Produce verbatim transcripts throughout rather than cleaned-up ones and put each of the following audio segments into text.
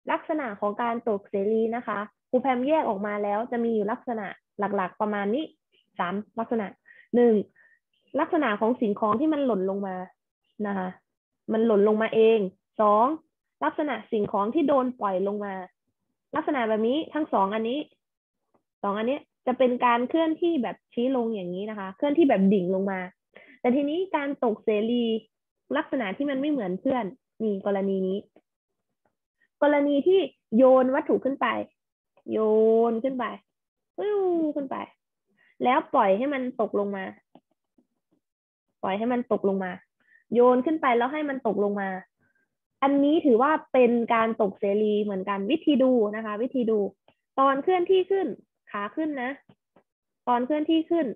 ลักษณะของการตกเสรีนะคะครูแพมแยกออกมาแล้วจะมีอยู่ลักษณะหลักๆประมาณนี้สามลักษณะหนึ่งลักษณะของสิ่งของที่มันหล่นลงมานะคะมันหล่นลงมาเองสองลักษณะสิ่งของที่โดนปล่อยลงมาลักษณะแบบนี้ทั้งสองอันนี้สองอันนี้จะเป็นการเคลื่อนที่แบบชี้ลงอย่างนี้นะคะเคลื่อนที่แบบดิ่งลงมาแต่ทีนี้การตกเสรีลักษณะที่มันไม่เหมือนเพื่อนมีกรณีนี้ กรณีที่โยนวัตถุขึ้นไป โยนขึ้นไปวิวขึ้นไป แล้วปล่อยให้มันตกลงมา ปล่อยให้มันตกลงมา โยนขึ้นไปแล้วให้มันตกลงมา อันนี้ถือว่าเป็นการตกเสรีเหมือนกันวิธีดูนะคะ วิธีดู ตอนเคลื่อนที่ขึ้นขาขึ้นนะ ตอนเคลื่อนที่ขึ้น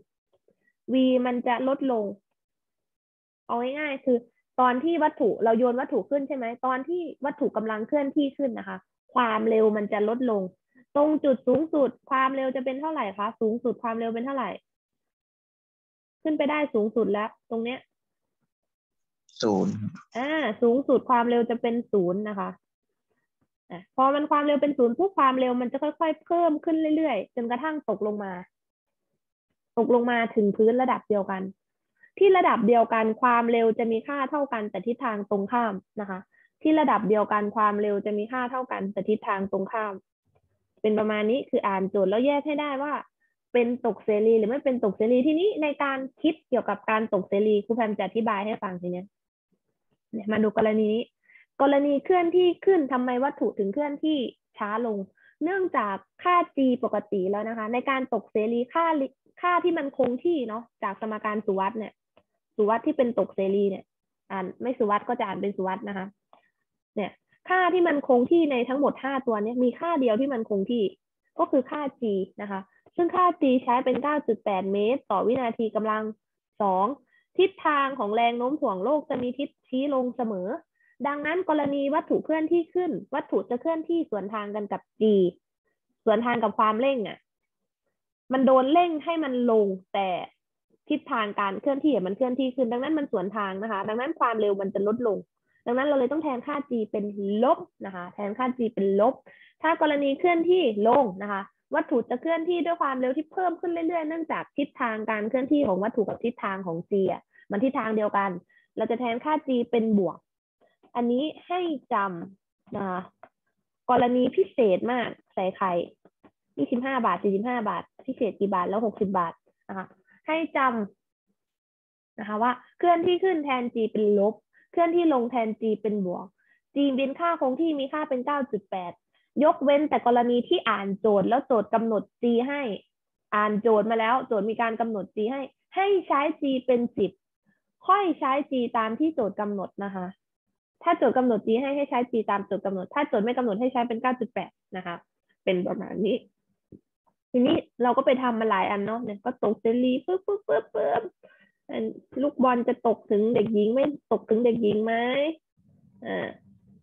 v มันจะลดลง เอาง่ายๆคือตอนที่วัตถุเราโยนวัตถุขึ้นใช่ไหมตอนที่วัตถุกำลังเคลื่อนที่ขึ้นนะคะ ความเร็วมันจะลดลง ตรงจุดสูงสุดความเร็วจะเป็นเท่าไหร่คะสูงสุดความเร็วเป็นเท่าไหร่ ขึ้นไปได้สูงสุดแล้ว ตรงเนี้ยศูนย์อ่าสูงสุดความเร็วจะเป็นศูนย์นะคะอ่ะพอมันความเร็วเป็นศูนย์ปุ๊บความเร็วมันจะค่อยๆเพิ่มขึ้นเรื่อยๆจนกระทั่งตกลงมา ตกลงมาถึงพื้นระดับเดียวกัน ที่ระดับเดียวกันความเร็วจะมีค่าเท่ากันแต่ทิศทางตรงข้ามนะคะ ที่ระดับเดียวกันความเร็วจะมีค่าเท่ากันแต่ทิศทางตรงข้าม เป็นประมาณนี้คืออ่านโจทย์แล้วแยกให้ได้ว่าเป็นตกเสรีหรือไม่เป็นตกเสรีทีนี้ในการคิดเกี่ยวกับการตกเสรีครูแพมจะอธิบายให้ฟังทีนี้เนี่ยมาดูกรณีนี้ กรณีเคลื่อนที่ขึ้นทำไมวัตถุถึงเคลื่อนที่ช้าลง เนื่องจากค่า g ปกติแล้วนะคะ ในการตกเสรีค่าค่าที่มันคงที่เนาะจากสมการสุวัตเนี่ยสุวัตที่เป็นตกเสรีเนี่ยอ่านไม่สุวัตก็จะอ่านเป็นสุวัตนะคะเนี่ยค่าที่มันคงที่ในทั้งหมดห้าตัวนี้มีค่าเดียวที่มันคงที่ก็คือค่า g นะคะซึ่งค่า g ใช้เป็น เก้าจุดแปด เมตรต่อวินาทีกำลังสองทิศทางของแรงโน้มถ่วงโลกจะมีทิศชี้ลงเสมอดังนั้นกรณีวัตถุเคลื่อนที่ขึ้นวัตถุจะเคลื่อนที่สวนทางกันกับ g สวนทางกับความเร่งอ่ะมันโดนเร่งให้มันลงแต่ทิศทางการเคลื่อนที่มันเคลื่อนที่ขึ้นดังนั้นมันสวนทางนะคะดังนั้นความเร็วมันจะลดลงดังนั้นเราเลยต้องแทนค่า g เป็นลบนะคะแทนค่า g เป็นลบถ้ากรณีเคลื่อนที่ลงนะคะวัตถุจะเคลื่อนที่ด้วยความเร็วที่เพิ่มขึ้นเรื่อยๆเนื่องจากทิศทางการเคลื่อนที่ของวัตถุกับทิศทางของ g อ่ะมันทิศทางเดียวกันเราจะแทนค่า g เป็นบวกอันนี้ให้จำนะคะกรณีพิเศษมากใส่ไข่ยี่สิบห้าบาทสี่สิบห้าบาทพิเศษกี่บาทแล้วหกสิบบาทนะคะให้จำนะคะว่าเคลื่อนที่ขึ้นแทน g เป็นลบเคลื่อนที่ลงแทน g เป็นบวก g เป็นค่าคงที่มีค่าเป็น เก้าจุดแปด ยกเว้นแต่กรณีที่อ่านโจทย์แล้วโจทย์กำหนด g ให้อ่านโจทย์มาแล้วโจทย์มีการกำหนด g ให้ให้ใช้ g เป็นสิบค่อยใช้ g ตามที่โจทย์กำหนดนะคะถ้าโจทย์กำหนด g ให้ให้ใช้ g ตามโจทย์กำหนดถ้าโจทย์ไม่กำหนดให้ใช้เป็น เก้าจุดแปด นะคะเป็นประมาณนี้ทีนี้เราก็ไปทำมาหลายอันเนาะเนี่ยก็ตกเซรีปึ๊บปึ๊บปึ๊บปึ๊บลูกบอลจะตกถึงเด็กหญิงไม่ตกถึงเด็กหญิงไหมอ่า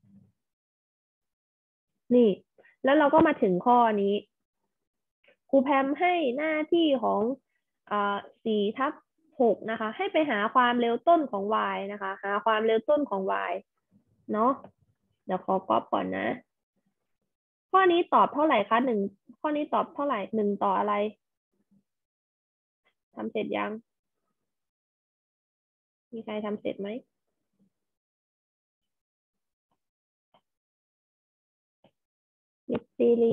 นี่แล้วเราก็มาถึงข้อนี้ครูแพมให้หน้าที่ของอ่าสี่ทับหกนะคะให้ไปหาความเร็วต้นของ y นะคะหาความเร็วต้นของ y เนาะเดี๋ยวขอก๊อปก่อนนะข้อนี้ตอบเท่าไหร่คะหนึ่งข้อนี้ตอบเท่าไหร่หนึ่งต่ออะไรทำเสร็จยังมีใครทำเสร็จไหมมิสซีรี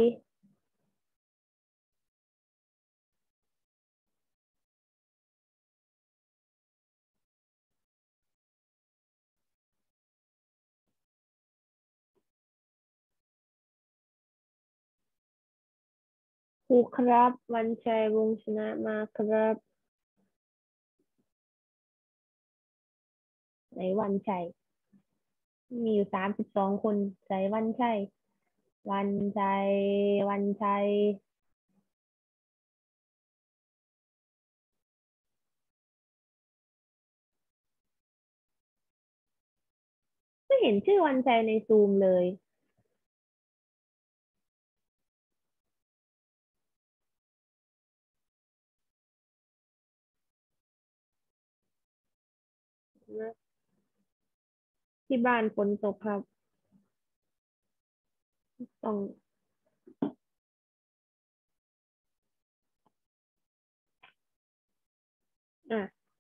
ครูครับวันชัยวงศ์ชนะมาครับไหนวันชัยมีอยู่สามสิบสองคนใส่วันชัยวันชัยวันชัยไม่เห็นชื่อวันชัยในซูมเลยนะที่บ้านฝนตกครับต้องอ่ะ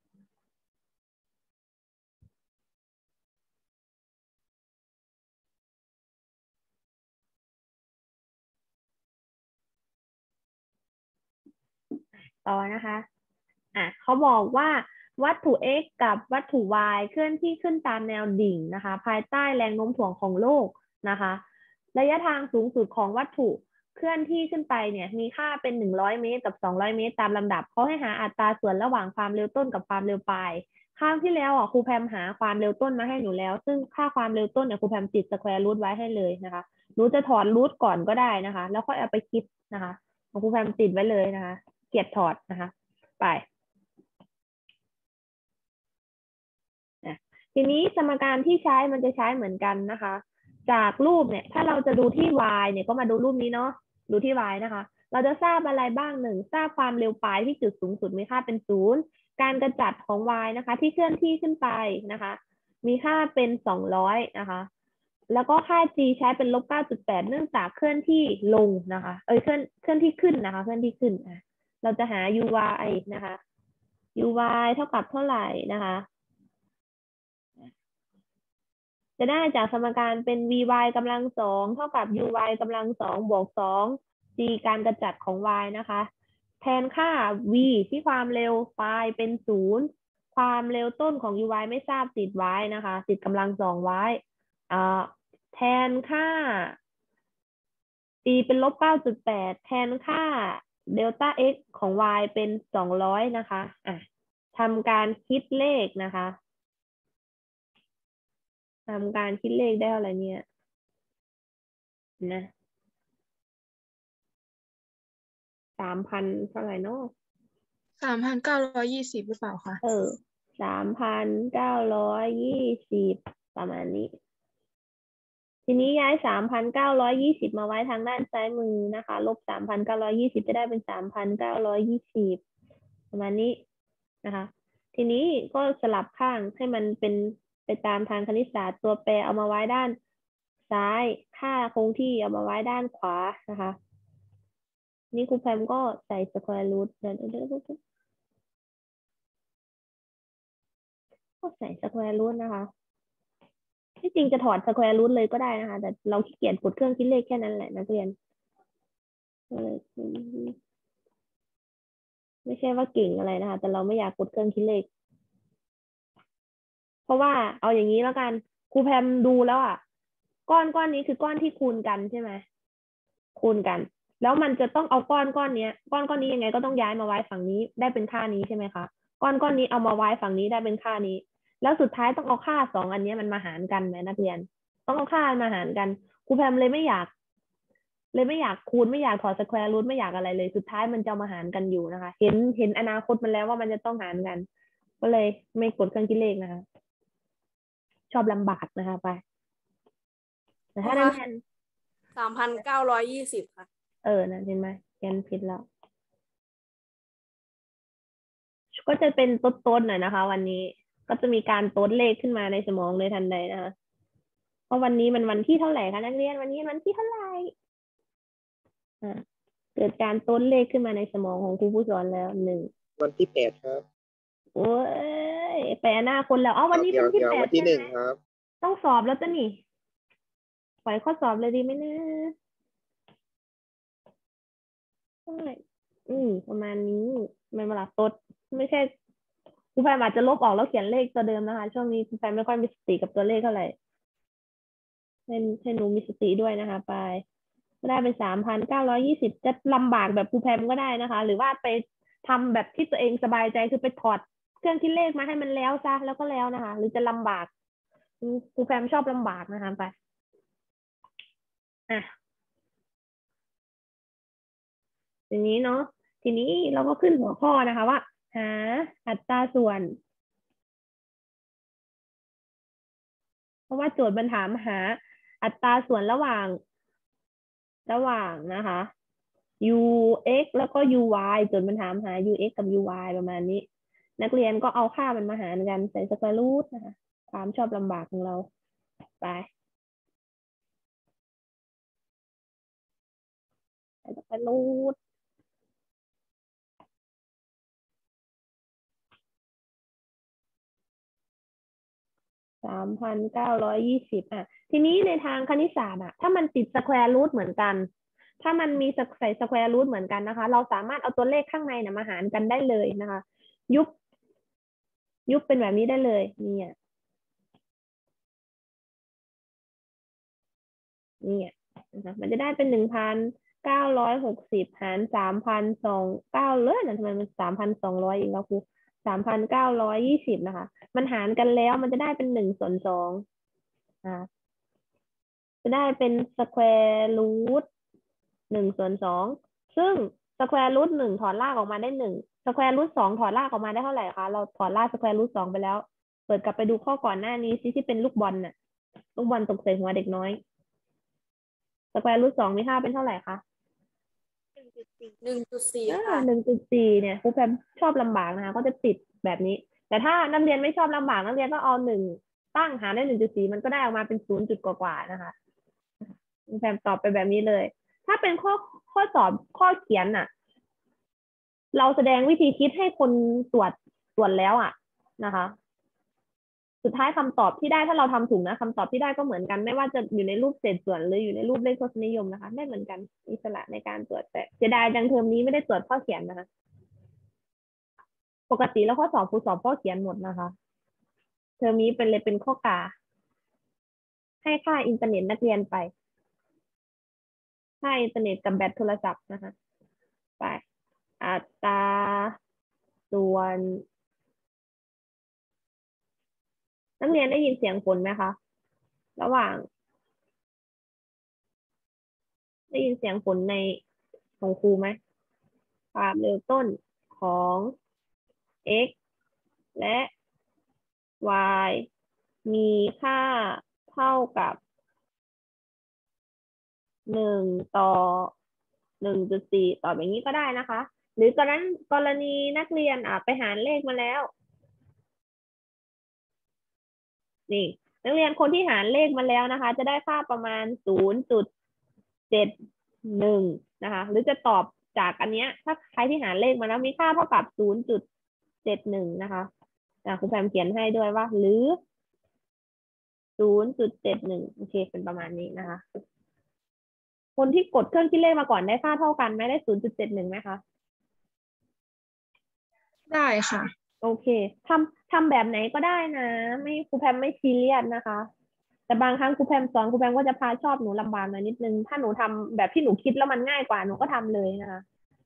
ต่อนะคะอ่ะเขาบอกว่าวัตถุ x กับวัตถุ y เคลื่อนที่ขึ้นตามแนวดิ่งนะคะภายใต้แรงโน้มถ่วงของโลกนะคะระยะทางสูงสุดของวัตถุเคลื่อนที่ขึ้นไปเนี่ยมีค่าเป็นหนึ่งร้อยเมตรกับสองร้อยเมตรตามลำดับเขาให้หาอัตราส่วนระหว่างความเร็วต้นกับความเร็วปลายคราวที่แล้วอ่ะครูแพมหาความเร็วต้นมาให้หนูแล้วซึ่งค่าความเร็วต้นเนี่ยครูแพมติดสแควร์รูทไว้ให้เลยนะคะหนูจะถอนรูทก่อนก็ได้นะคะแล้วค่อยเอาไปคิดนะคะของครูแพมติดไว้เลยนะคะเกียรติถอดนะคะไปทีนี้สมการที่ใช้มันจะใช้เหมือนกันนะคะ จากรูปเนี่ยถ้าเราจะดูที่ y เนี่ยก็มาดูรูปนี้เนาะดูที่ y นะคะ เราจะทราบอะไรบ้างหนึ่งทราบความเร็วปลายที่จุดสูงสุดมีค่าเป็นศูนย์การกระจัดของ y นะคะที่เคลื่อนที่ขึ้นไปนะคะมีค่าเป็นสองร้อยนะคะแล้วก็ค่า g ใช้เป็นลบเก้าจุดแปดเนื่องจากเคลื่อนที่ลงนะคะเอ้ยเคลื่อนเคลื่อนที่ขึ้นนะคะเคลื่อนที่ขึ้นอ่ะเราจะหา uy นะคะ uy เท่ากับเท่าไหร่นะคะจะได้จากสมการเป็น vy กำลังสองเท่ากับ uy กำลังสองบวกสอง g การกระจัดของ y นะคะแทนค่า v ที่ความเร็วปลายเป็นศูนย์ความเร็วต้นของ uy ไม่ทราบติดไว้นะคะติดกำลังสองไว้อ่าแทนค่า g เป็นลบเก้าจุดแปดแทนค่าเดลต้า x ของ y เป็นสองร้อยนะคะอ่ะทำการคิดเลขนะคะทำการคิดเลขได้เท่าไหร่เนี่ยนะสามพันเท่าไหร่เนาะสามพันเก้าร้อยยี่สิบหรือเปล่าคะเออสามพันเก้าร้อยยี่สิบประมาณนี้ ทีนี้ย้ายสามพันเก้าร้อยยี่สิบมาไว้ทางด้านซ้ายมือนะคะ ลบสามพันเก้าร้อยยี่สิบจะได้เป็นสามพันเก้าร้อยยี่สิบประมาณนี้นะคะ ทีนี้ก็สลับข้างให้มันเป็นไปตามทางคณิตศาสตร์ตัวแปรเอามาไว้ด้านซ้าย ค่าคงที่เอามาไว้ด้านขวานะคะ นี่ครูแพมก็ใส่สแควร์รูทเดี๋ยวเดี๋ยวก็ใส่สแควร์รูทนะคะ ที่จริงจะถอดสแควร์รูทเลยก็ได้นะคะ แต่เราขี้เกียจกดเครื่องคิดเลขแค่นั้นแหละนักเรียนไม่ใช่ว่าเก่งอะไรนะคะ แต่เราไม่อยากกดเครื่องคิดเลข เพราะว่าเอาอย่างนี้แล้วกันครูแพมดูแล้วอ่ะก้อนก้อนนี้คือก้อนที่คูณกันใช่ไหมคูณกัน แล้วมันจะต้องเอาก้อนก้อนนี้ก้อนก้อนนี้ยังไงก็ต้องย้ายมาไว้ฝั่งนี้ได้เป็นค่านี้ใช่ไหมคะก้อนก้อนนี้เอามาไว้ฝั่งนี้ได้เป็นค่านี้ แล้วสุดท้ายต้องเอาค่าสองอันนี้มันมาหารกันไหมนักเรียนต้องเอาค่ามาหารกันครูแพมเลยไม่อยาก เลยไม่อยากคูณไม่อยากถอดสแควร์รูทไม่อยากอะไรเลยสุดท้ายมันจะมาหารกันอยู่นะคะ เห็นเห็นอนาคตมันแล้วว่ามันจะต้องหารกัน ก็เลยไม่กดเครื่องคิดเลขนะคะชอบลำบากนะคะไปแต่ถ้านักเรียนสามพันเก้าร้อยยี่สิบค่ะเออนะเห็นไหมเขียนผิดแล้ว ก็จะเป็นต้นๆหน่อยนะคะ วันนี้ก็จะมีการต้นเลขขึ้นมาในสมองเลยทันใดนะคะเพราะวันนี้มันวันที่เท่าไหร่คะนักเรียนวันนี้วันที่เท่าไหร่อ่าเกิดการต้นเลขขึ้นมาในสมองของครูผู้สอนแล้วหนึ่งวันที่แปดครับโอ้ยไปอนาคตแล้วอ๋อวันนี้เป็นที่แปดวันที่หนึ่งครับต้องสอบแล้วจ้ะนี่ปล่อยข้อสอบเลยดีไหมนะใช่อืมประมาณนี้ไม่เวลาตดไม่ใช่ครูแพมอาจจะลบออกแล้วเขียนเลขตัวเดิมนะคะช่วงนี้ครูแพมไม่ค่อยมีสติกับตัวเลขเท่าไหร่ให้ให้หนูมีสติด้วยนะคะไปก็ได้เป็นสามพันเก้าร้อยยี่สิบจะลำบากแบบครูแพมก็ได้นะคะ หรือว่าไปทำแบบที่ตัวเองสบายใจคือไปถอดเครื่องคิดเลขมาให้มันแล้วซะแล้วก็แล้วนะคะ หรือจะลำบากครูแพมชอบลำบากนะคะไปอ่ะทีนี้เนาะทีนี้เราก็ขึ้นหัวข้อนะคะว่าหาอัตราส่วน เพราะว่าโจทย์มันถามหาอัตราส่วนระหว่างระหว่างนะคะ ux แล้วก็ uy โจทย์มันถามหา ux กับ uy ประมาณนี้ นักเรียนก็เอาค่ามันมาหารกันใส่สแควร์รูทนะคะความชอบลำบากของเราไปร์รูทสามพันเก้าร้อยยี่สิบอ่ะทีนี้ในทางคณิตศาสตร์อ่ะถ้ามันติดสแควร์รูทเหมือนกันถ้ามันมีใส่สแควร์รูทเหมือนกันนะคะเราสามารถเอาตัวเลขข้างในนะมาหารกันได้เลยนะคะยุบยุบเป็นแบบนี้ได้เลยเนี่ยเนี่ยนะคะมันจะได้เป็นหนึ่งพันเก้าร้อยหกสิบหารสามพันสองเก้าเลยนะทำไมมันสามพันสองร้อยอีกแล้วครูสามพันเก้าร้อยยี่สิบนะคะมันหารกันแล้วมันจะได้เป็นหนึ่งส่วนสองอ่าจะได้เป็นสแควร์รูทหนึ่งส่วนสองซึ่งสแควร์รูทหนึ่งถอดรากออกมาได้หนึ่งสแควร์รูทสองถอดรากออกมาได้เท่าไหร่คะเราถอดรากสแควร์รูทสองไปแล้วเปิดกลับไปดูข้อก่อนหน้านี้ซิที่เป็นลูกบอลน่ะลูกบอลตกใส่หัวเด็กน้อยสแควร์รูทสองมีค่าเป็นเท่าไหร่คะหนึ่งจุดสี่หนึ่งจุดสี่อ่าค่ะหนึ่งจุดสี่เนี่ยครูแพมชอบลำบากนะคะก็จะติดแบบนี้แต่ถ้านักเรียนไม่ชอบลำบากนักเรียนก็เอาหนึ่งตั้งหารได้หนึ่งจุดสี่มันก็ได้ออกมาเป็นศูนย์จุดกว่าๆนะคะครูแพมตอบไปแบบนี้เลยถ้าเป็นข้อข้อสอบข้อเขียนน่ะเราแสดงวิธีคิดให้คนตรวจตรวจแล้วอ่ะนะคะสุดท้ายคำตอบที่ได้ถ้าเราทำถูกนะคำตอบที่ได้ก็เหมือนกันไม่ว่าจะอยู่ในรูปเศษส่วนหรืออยู่ในรูปเลขทศนิยมนะคะได้เหมือนกันอิสระในการตรวจแต่เสียดายจังเทอมนี้ไม่ได้ตรวจข้อเขียนนะคะปกติแล้วข้อสอบครูสอบข้อเขียนหมดนะคะเทอมนี้เป็นเลยเป็นข้อกาให้ค่าอินเทอร์เน็ตนักเรียนไปค่าอินเทอร์เน็ตกับแบตโทรศัพท์นะคะไปอัตราส่วนนักเรียนได้ยินเสียงฝนไหมคะระหว่างได้ยินเสียงฝนในของครูไหมความเร็วต้นของ x และ y มีค่าเท่ากับหนึ่งต่อหนึ่งจุดสี่ตอบอย่างนี้ก็ได้นะคะหรือกรณีกรณีนักเรียนอ่ะไปหารเลขมาแล้วนี่นักเรียนคนที่หารเลขมาแล้วนะคะจะได้ค่าประมาณศูนย์จุดเจ็ดหนึ่งนะคะหรือจะตอบจากอันเนี้ยถ้าใครที่หารเลขมาแล้วมีค่าเท่ากับศูนย์จุดเจ็ดหนึ่งนะคะอ่ะครูแพมเขียนให้ด้วยว่าหรือศูนย์จุดเจ็ดหนึ่งโอเคเป็นประมาณนี้นะคะคนที่กดเครื่องคิดเลขมาก่อนได้ค่าเท่ากันไหมได้ศูนย์จุดเจ็ดหนึ่งไหมคะได้ค่ะโอเคทำทำแบบไหนก็ได้นะไม่ครูแพมไม่ซีเรียสนะคะแต่บางครั้งครูแพมสอนครูแพมก็จะพาชอบหนูลำบากหน่อยนิดนึงถ้าหนูทำแบบที่หนูคิดแล้วมันง่ายกว่าหนูก็ทำเลยนะคะ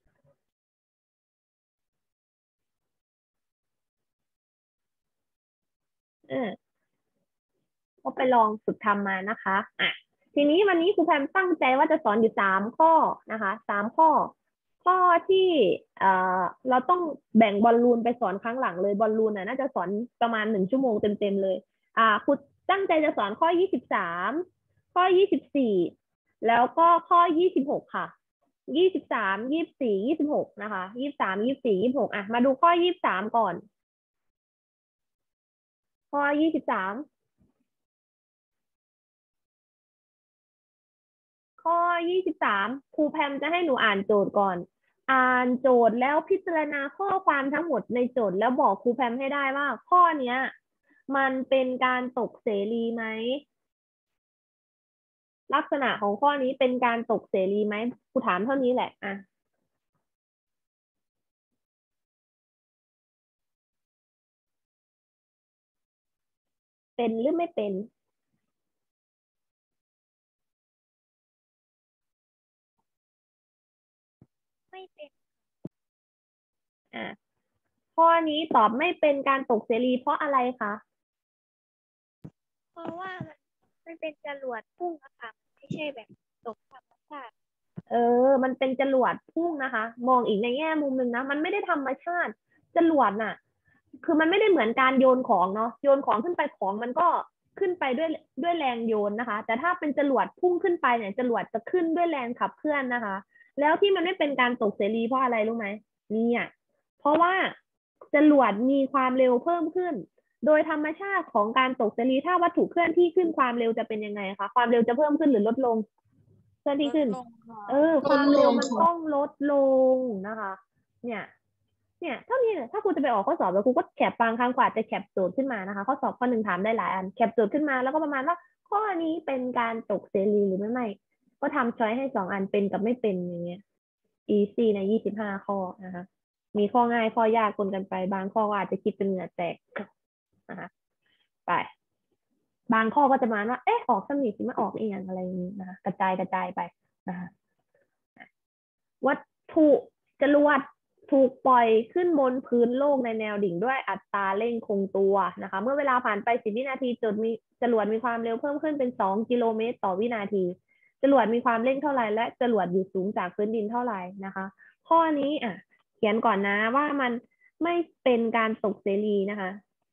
เออก็ไปลองฝึกทำมานะคะอ่ะทีนี้วันนี้ครูแพมตั้งใจว่าจะสอนอยู่สามข้อนะคะสามข้อข้อที่เอ่อเราต้องแบ่งบอลลูนไปสอนครั้งหลังเลยบอลลูนน่ะน่าจะสอนประมาณหนึ่งชั่วโมงเต็มๆเลยอ่าครูตั้งใจจะสอนข้อยี่สิบสามข้อยี่สิบสี่แล้วก็ข้อยี่สิบหกค่ะยี่สิบสามยี่สิบสี่ยี่สิบหกนะคะยี่สิบสามยี่สิบสี่ยี่สิบหกอ่ะมาดูข้อยี่สิบสามก่อนข้อยี่สิบสามข้อยี่สิบสามครูแพมจะให้หนูอ่านโจทย์ก่อนอ่านโจทย์แล้วพิจารณาข้อความทั้งหมดในโจทย์แล้วบอกครูแพมให้ได้ว่าข้อเนี้ยมันเป็นการตกเสรีไหมลักษณะของข้อนี้เป็นการตกเสรีไหมครูถามเท่านี้แหละอ่ะเป็นหรือไม่เป็นไม่เป็นอ่ะข้อนี้ตอบไม่เป็นการตกเสรีเพราะอะไรคะเพราะว่ามันมันเป็นจรวดพุ่งอะค่ะไม่ใช่แบบตกธรรมชาติเออมันเป็นจรวดพุ่งนะคะมองอีกในแง่มุมหนึ่งนะมันไม่ได้ธรรมชาติจรวดน่ะคือมันไม่ได้เหมือนการโยนของเนาะโยนของขึ้นไปของมันก็ขึ้นไปด้วยด้วยแรงโยนนะคะแต่ถ้าเป็นจรวดพุ่งขึ้นไปเนี่ยจรวดจะขึ้นด้วยแรงขับเคลื่อนนะคะแล้วที่มันไม่เป็นการตกเสรีเพราะอะไรรู้ไหมเนี่ยเพราะว่าจรวดมีความเร็วเพิ่มขึ้นโดยธรรมชาติของการตกเสรีถ้าวัตถุเคลื่อนที่ขึ้นความเร็วจะเป็นยังไงคะความเร็วจะเพิ่มขึ้นหรือลดลงเคลื่อนที่ขึ้นลดลงค่ะเออ ความเร็วมันต้องลดลงนะคะ เนี่ย เนี่ยเท่านี้เนี่ยถ้าครูจะไปออกข้อสอบแล้วครูก็แคปบางครั้งกว่าจะแคปโจทย์ขึ้นมานะคะข้อสอบข้อหนึ่งถามได้หลายอันแคปโจทย์ขึ้นมาแล้วก็ประมาณว่าข้อนี้เป็นการตกเสรีหรือไม่ไม่ก็ทำช้อยให้สองอันเป็นกับไม่เป็นอย่างเงี้ย easy ในยี่สิบห้าข้อนะคะมีข้อง่ายข้อยากปนกันไปบางข้ออาจจะคิดเป็นเหงื่อแตกนะคะไปบางข้อก็จะมาว่าเอ๊ะออกสนิทไม่ออกเองอะไรอย่างนี้นะคะกระจายกระจายไปนะคะวัตถุจรวดถูกปล่อยขึ้นบนพื้นโลกในแนวดิ่งด้วยอัตราเร่งคงตัวนะคะเมื่อเวลาผ่านไปสิบวินาทีจรวดมีจรวดมีความเร็วเพิ่มขึ้นเป็นสองกิโลเมตรต่อวินาทีจรวดมีความเร่งเท่าไหร่และจรวดอยู่สูงจากพื้นดินเท่าไหร่นะคะข้อนี้อ่ะเขียนก่อนนะว่ามันไม่เป็นการตกเสรีนะคะ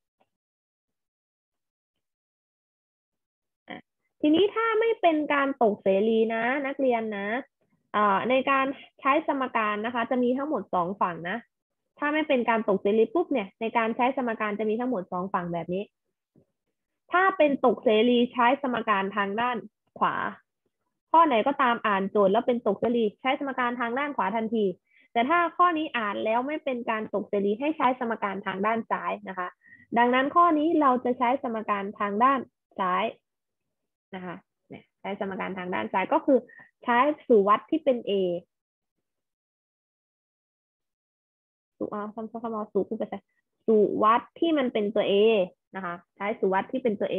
ทีนี้ถ้าไม่เป็นการตกเสรีนะนักเรียนนะในการใช้สมการนะคะจะมีทั้งหมดสองฝั่งนะถ้าไม่เป็นการตกเสรีปุ๊บเนี่ยในการใช้สมการจะมีทั้งหมดสองฝั่งแบบนี้ถ้าเป็นตกเสรีใช้สมการทางด้านขวาข้อไหนก็ตามอ่านโจทย์แล้วเป็นตกเสรีใช้สมการทางด้านขวาทันทีแต่ถ้าข้อนี้อ่านแล้วไม่เป็นการตกเสรีให้ใช้สมการทางด้านซ้ายนะคะดังนั้นข้อนี้เราจะใช้สมการทางด้านซ้ายนะคะเนี่ยใช้สมการทางด้านซ้ายก็คือใช้สุวัตที่เป็น A สุเอาคำคำเอาสุขึ้นไปใส่สุวัตที่มันเป็นตัว A นะคะใช้สุวัตที่เป็นตัว A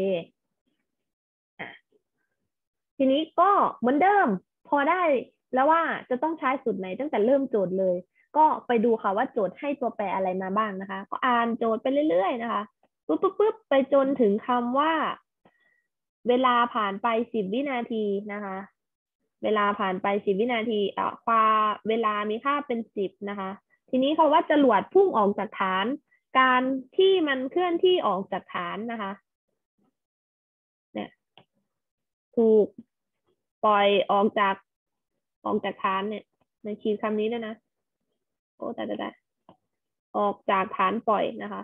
ทีนี้ก็เหมือนเดิมพอได้แล้วว่าจะต้องใช้สูตรไหนตั้งแต่เริ่มโจทย์เลยก็ไปดูค่ะว่าโจทย์ให้ตัวแปรอะไรมาบ้างนะคะก็อ่านโจทย์ไปเรื่อยๆนะคะปุ๊บปุ๊บปุ๊บไปจนถึงคำว่าเวลาผ่านไปสิบวินาทีนะคะเวลาผ่านไปสิบวินาทีอ่ะความเวลามีค่าเป็นสิบนะคะทีนี้เขาว่าจรวดพุ่งออกจากฐานการที่มันเคลื่อนที่ออกจากฐานนะคะเนี่ยถูกปล่อยออกจากออกจากฐานเนี่ยในขีดคำนี้ด้วยนะโอ้แต่แต่แต่ออกจากฐานปล่อยนะคะ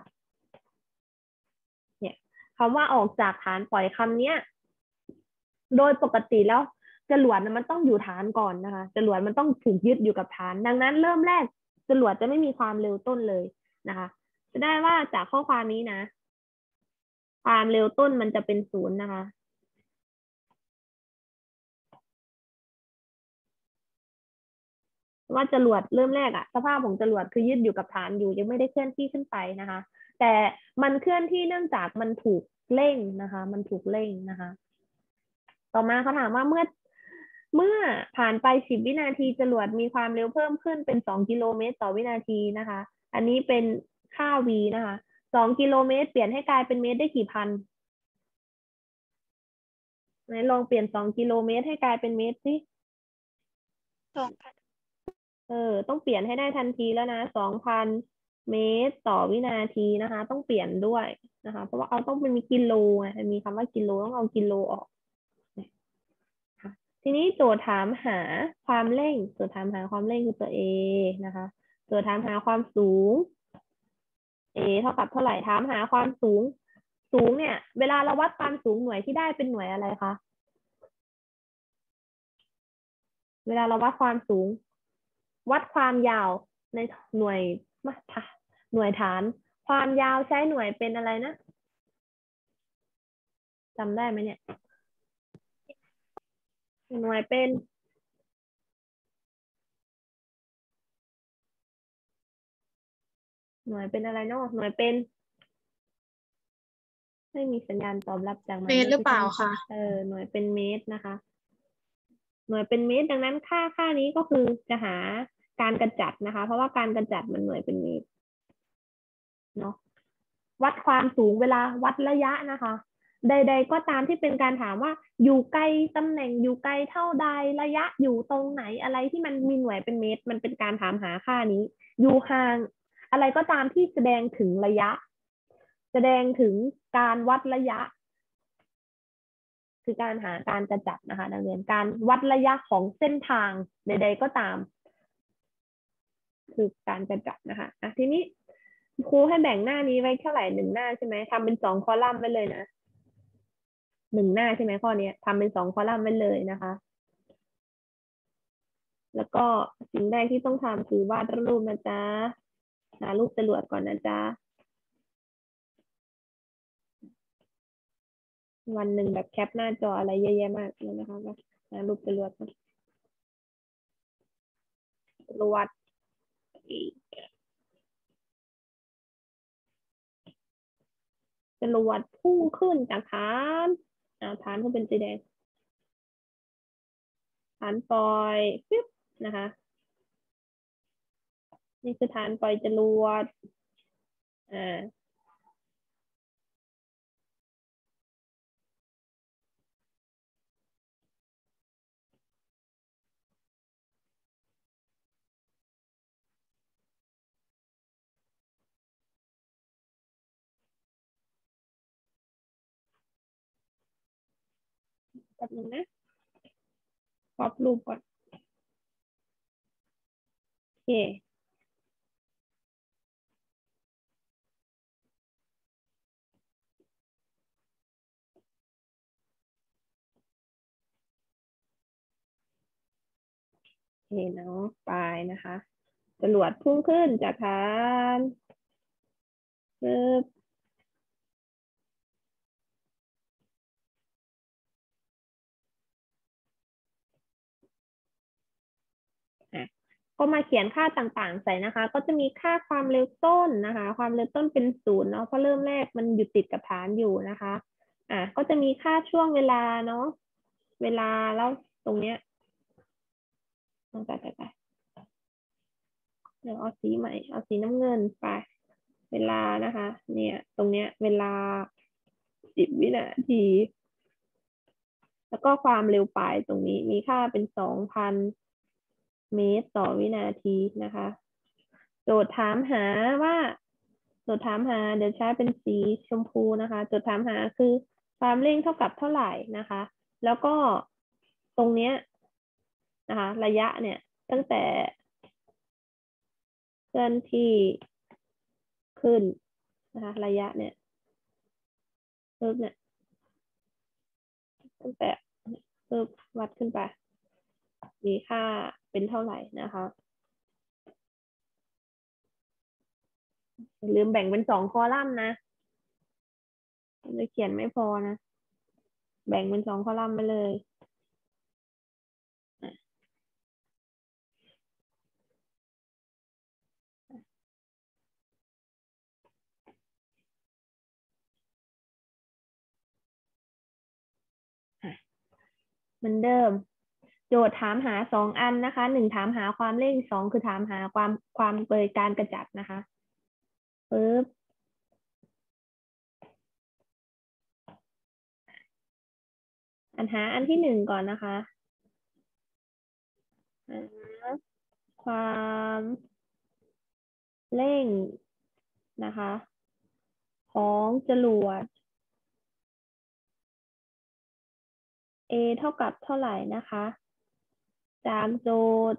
เนี่ยคำว่าออกจากฐานปล่อยคำนี้โดยปกติแล้วจรวดมันต้องอยู่ฐานก่อนนะคะจรวดมันต้องถูกยึดอยู่กับฐานดังนั้นเริ่มแรกจรวดจะไม่มีความเร็วต้นเลยนะคะจะได้ว่าจากข้อความนี้นะความเร็วต้นมันจะเป็นศูนย์นะคะว่าจรวดเริ่มแรกอะสภาพของจรวดคือยึดอยู่กับฐานอยู่ยังไม่ได้เคลื่อนที่ขึ้นไปนะคะแต่มันเคลื่อนที่เนื่องจากมันถูกเร่งนะคะมันถูกเร่งนะคะต่อมาเขาถามว่าเมื่อเมื่อผ่านไปสิบวินาทีจรวดมีความเร็วเพิ่มขึ้นเป็นสองกิโลเมตรต่อวินาทีนะคะอันนี้เป็นค่า v นะคะสองกิโลเมตรเปลี่ยนให้กลายเป็นเมตรได้กี่พันไหนลองเปลี่ยนสองกิโลเมตรให้กลายเป็นเมตรสิสองพันเออต้องเปลี่ยนให้ได้ทันทีแล้วนะสองพันเมตรต่อวินาทีนะคะต้องเปลี่ยนด้วยนะคะเพราะว่าเอาต้องเป็นมีกิโลไงมีคำว่ากิโลต้องเอากิโลออกทีนี้โจทย์ถามหาความเร่งโจทย์ถามหาความเร่งคือตัว A นะคะโจทย์ถามหาความสูง A เท่ากับเท่าไหร่ถามหาความสูงสูงเนี่ยเวลาเราวัดความสูงหน่วยที่ได้เป็นหน่วยอะไรคะเวลาเราวัดความสูงวัดความยาวในหน่วยหน่วยฐานความยาวใช้หน่วยเป็นอะไรนะจำได้ไหมเนี่ยหน่วยเป็นหน่วยเป็นอะไรเนาะหน่วยเป็นไม่มีสัญญาณตอบรับจากเมตรหรือเปล่าคะเออหน่วยเป็นเมตรนะคะหน่วยเป็นเมตรดังนั้นค่าค่านี้ก็คือจะหาการกระจัดนะคะเพราะว่าการกระจัดมันหน่วยเป็นเมตรเนาะวัดความสูงเวลาวัดระยะนะคะใดๆก็ตามที่เป็นการถามว่าอยู่ไกลตำแหน่งอยู่ไกลเท่าใดระยะอยู่ตรงไหนอะไรที่มันมีหน่วยเป็นเมตรมันเป็นการถามหาค่านี้อยู่ห่างอะไรก็ตามที่แสดงถึงระยะแสดงถึงการวัดระยะคือการหาการกระจัดนะคะนักเรียนการวัดระยะของเส้นทางใดๆก็ตามคือการกระจัดนะคะอ่ะทีนี้ครูให้แบ่งหน้านี้ไว้เท่าไหร่หนึ่งหน้าใช่ไหมทำเป็นสองคอลัมน์ไปเลยนะหนึ่งหน้าใช่ไหมข้อนี้ทำเป็นสองคอลัมน์ไปเลยนะคะแล้วก็สิ่งแรกที่ต้องทำคือวาดรูปนะจ๊ะหารูปจรวดก่อนนะจ๊ะวันหนึ่งแบบแคปหน้าจออะไรเยอะแยะมากเลยนะคะหารูปจรวดก่อนจรวดจรวดพุ่งขึ้นจากฐานอ่าฐานก็เป็นสีแดงฐานปล่อยปึ๊บนะคะนี่คือฐานปล่อยจรวดอ่าแป๊บนึงนะครอบรูปก่อนโอเคโอเคเนาะไปนะคะจรวดพุ่งขึ้นจากฐานปึ๊บอ่ะก็มาเขียนค่าต่างๆใส่นะคะ ก็จะมีค่าความเร็วต้นนะคะ ความเร็วต้นเป็นศูนย์เนาะเพราะเริ่มแรกมันอยู่ติดกับฐานอยู่นะคะอ่ะก็จะมีค่าช่วงเวลาเนาะเวลาแล้วตรงเนี้ยต้องไปไปไปเดี๋ยวเอาสีใหม่เอาสีน้ำเงินไปเวลานะคะ เนี่ย ตรงเนี้ยเวลาสิบวินาทีแล้วก็ความเร็วปลายตรงนี้มีค่าเป็นสองพันเมตรต่อวินาทีนะคะโจทย์ถามหาว่าโจทย์ถามหาเดี๋ยวใช้เป็นสีชมพูนะคะโจทย์ถามหาคือความเร่งเท่ากับเท่าไหร่นะคะ แล้วก็ตรงเนี้ยนะคะระยะเนี่ยตั้งแต่เคลื่อนที่ขึ้นนะคะระยะเนี่ยเพิ่มเนี่ยตั้งแต่เพิ่มวัดขึ้นไปมีค่าเป็นเท่าไหร่นะคะอย่าลืมแบ่งเป็นสองคอลัมน์นะจะเขียนไม่พอนะ แบ่งเป็นสองคอลัมน์ไปเลยเหมือนเดิม โจทย์ถามหาสองอันนะคะหนึ่งถามหาความเร่งสองคือถามหาความความเกิดการกระจัดนะคะปึ๊บอันหาอันที่หนึ่งก่อนนะคะหาความเร่งนะคะ ของจรวด a เท่ากับเท่าไหร่นะคะจากโจทย์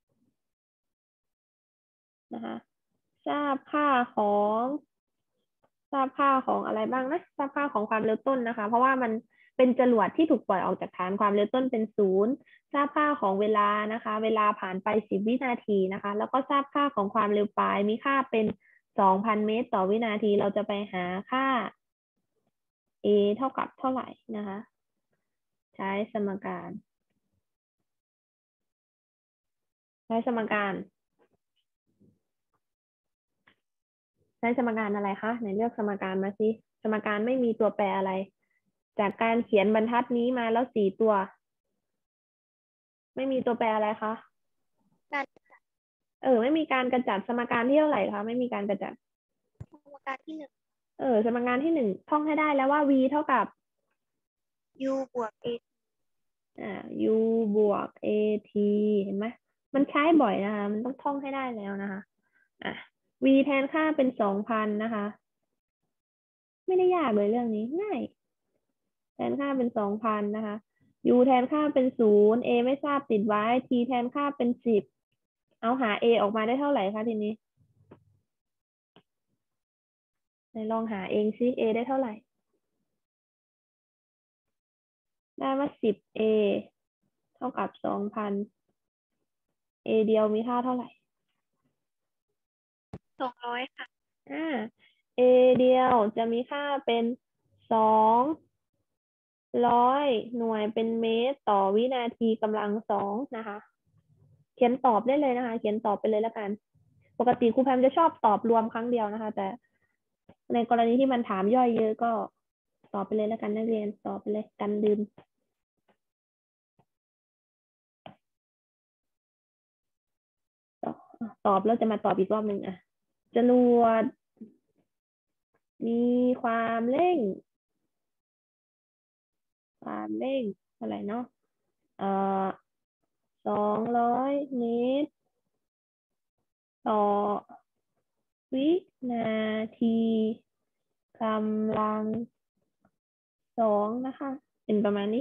นะคะทราบค่าของทราบค่าของอะไรบ้างนะทราบค่าของความเร็วต้นนะคะ เพราะว่ามันเป็นจรวดที่ถูกปล่อยออกจากฐานความเร็วต้นเป็นศูนย์ทราบค่าของเวลานะคะ เวลาผ่านไปสิบวินาทีนะคะ แล้วก็ทราบค่าของความเร็วปลายมีค่าเป็นสองพันเมตรต่อวินาทีเราจะไปหาค่า a เท่ากับเท่าไหร่นะคะ ใช้สมการ ใช้สมการ ใช้สมการอะไรคะไหนเลือกสมการมาสิสมการไม่มีตัวแปรอะไร จากการเขียนบรรทัดนี้มาแล้วสี่ตัว ไม่มีตัวแปรอะไรคะการเออ ไม่มีการกระจัดสมการที่เท่าไหร่คะไม่มีการกระจัดสมการที่หนึ่งเออ สมการที่หนึ่งท่องให้ได้แล้วว่า v เท่ากับ u บวก a อ่า u บวก at เห็นไหมมันใช้บ่อยนะคะ มันต้องท่องให้ได้แล้วนะคะอ่ะ v แทนค่าเป็นสองพันนะคะ ไม่ได้ยากเลยเรื่องนี้ง่ายแทนค่าเป็นสองพันนะคะ u แทนค่าเป็นศูนย์ a ไม่ทราบติดไว้ t แทนค่าเป็นสิบเอาหา a ออกมาได้เท่าไหร่คะทีนี้ไหนลองหาเองซิ a ได้เท่าไหร่ได้ว่าสิบ a เท่ากับสองพัน a เดียวมีค่าเท่าไหร่สองร้อยค่ะอ่า a เดียวจะมีค่าเป็นสองร้อยหน่วยเป็นเมตรต่อวินาทีกำลังสองนะคะ เขียนตอบได้เลยนะคะ เขียนตอบไปเลยแล้วกัน ปกติครูแพมจะชอบตอบรวมครั้งเดียวนะคะ แต่ในกรณีที่มันถามย่อยเยอะก็ตอบไปเลยแล้วกันนักเรียนตอบไปเลยกันลืมตอบแล้วจะมาตอบอีกรอบหนึ่งอ่ะจรวดมีความเร่งความเร่งเท่าไหร่เนาะเอ่อสองร้อยเมตรต่อวินาทีกำลังสองนะคะ เป็นประมาณนี้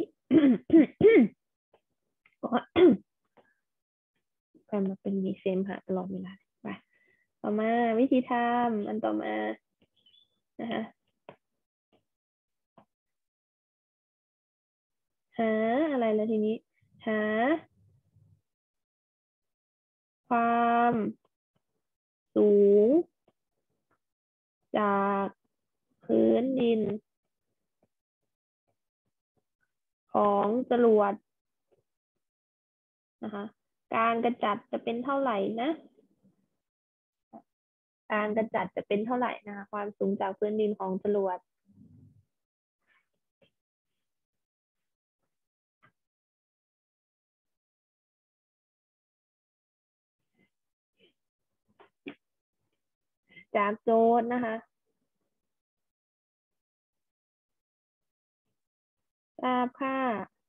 การมาเป็นมีเซมหาตลอดเวลาไปต่อมาวิธีทำอันต่อมานะคะหาอะไรละทีนี้หาความสูงจากพื้นดินของจรวดนะคะการกระจัดจะเป็นเท่าไหร่นะการกระจัดจะเป็นเท่าไหร่นะคะความสูงจากพื้นดินของจรวดจากโจทย์นะคะทราบค่า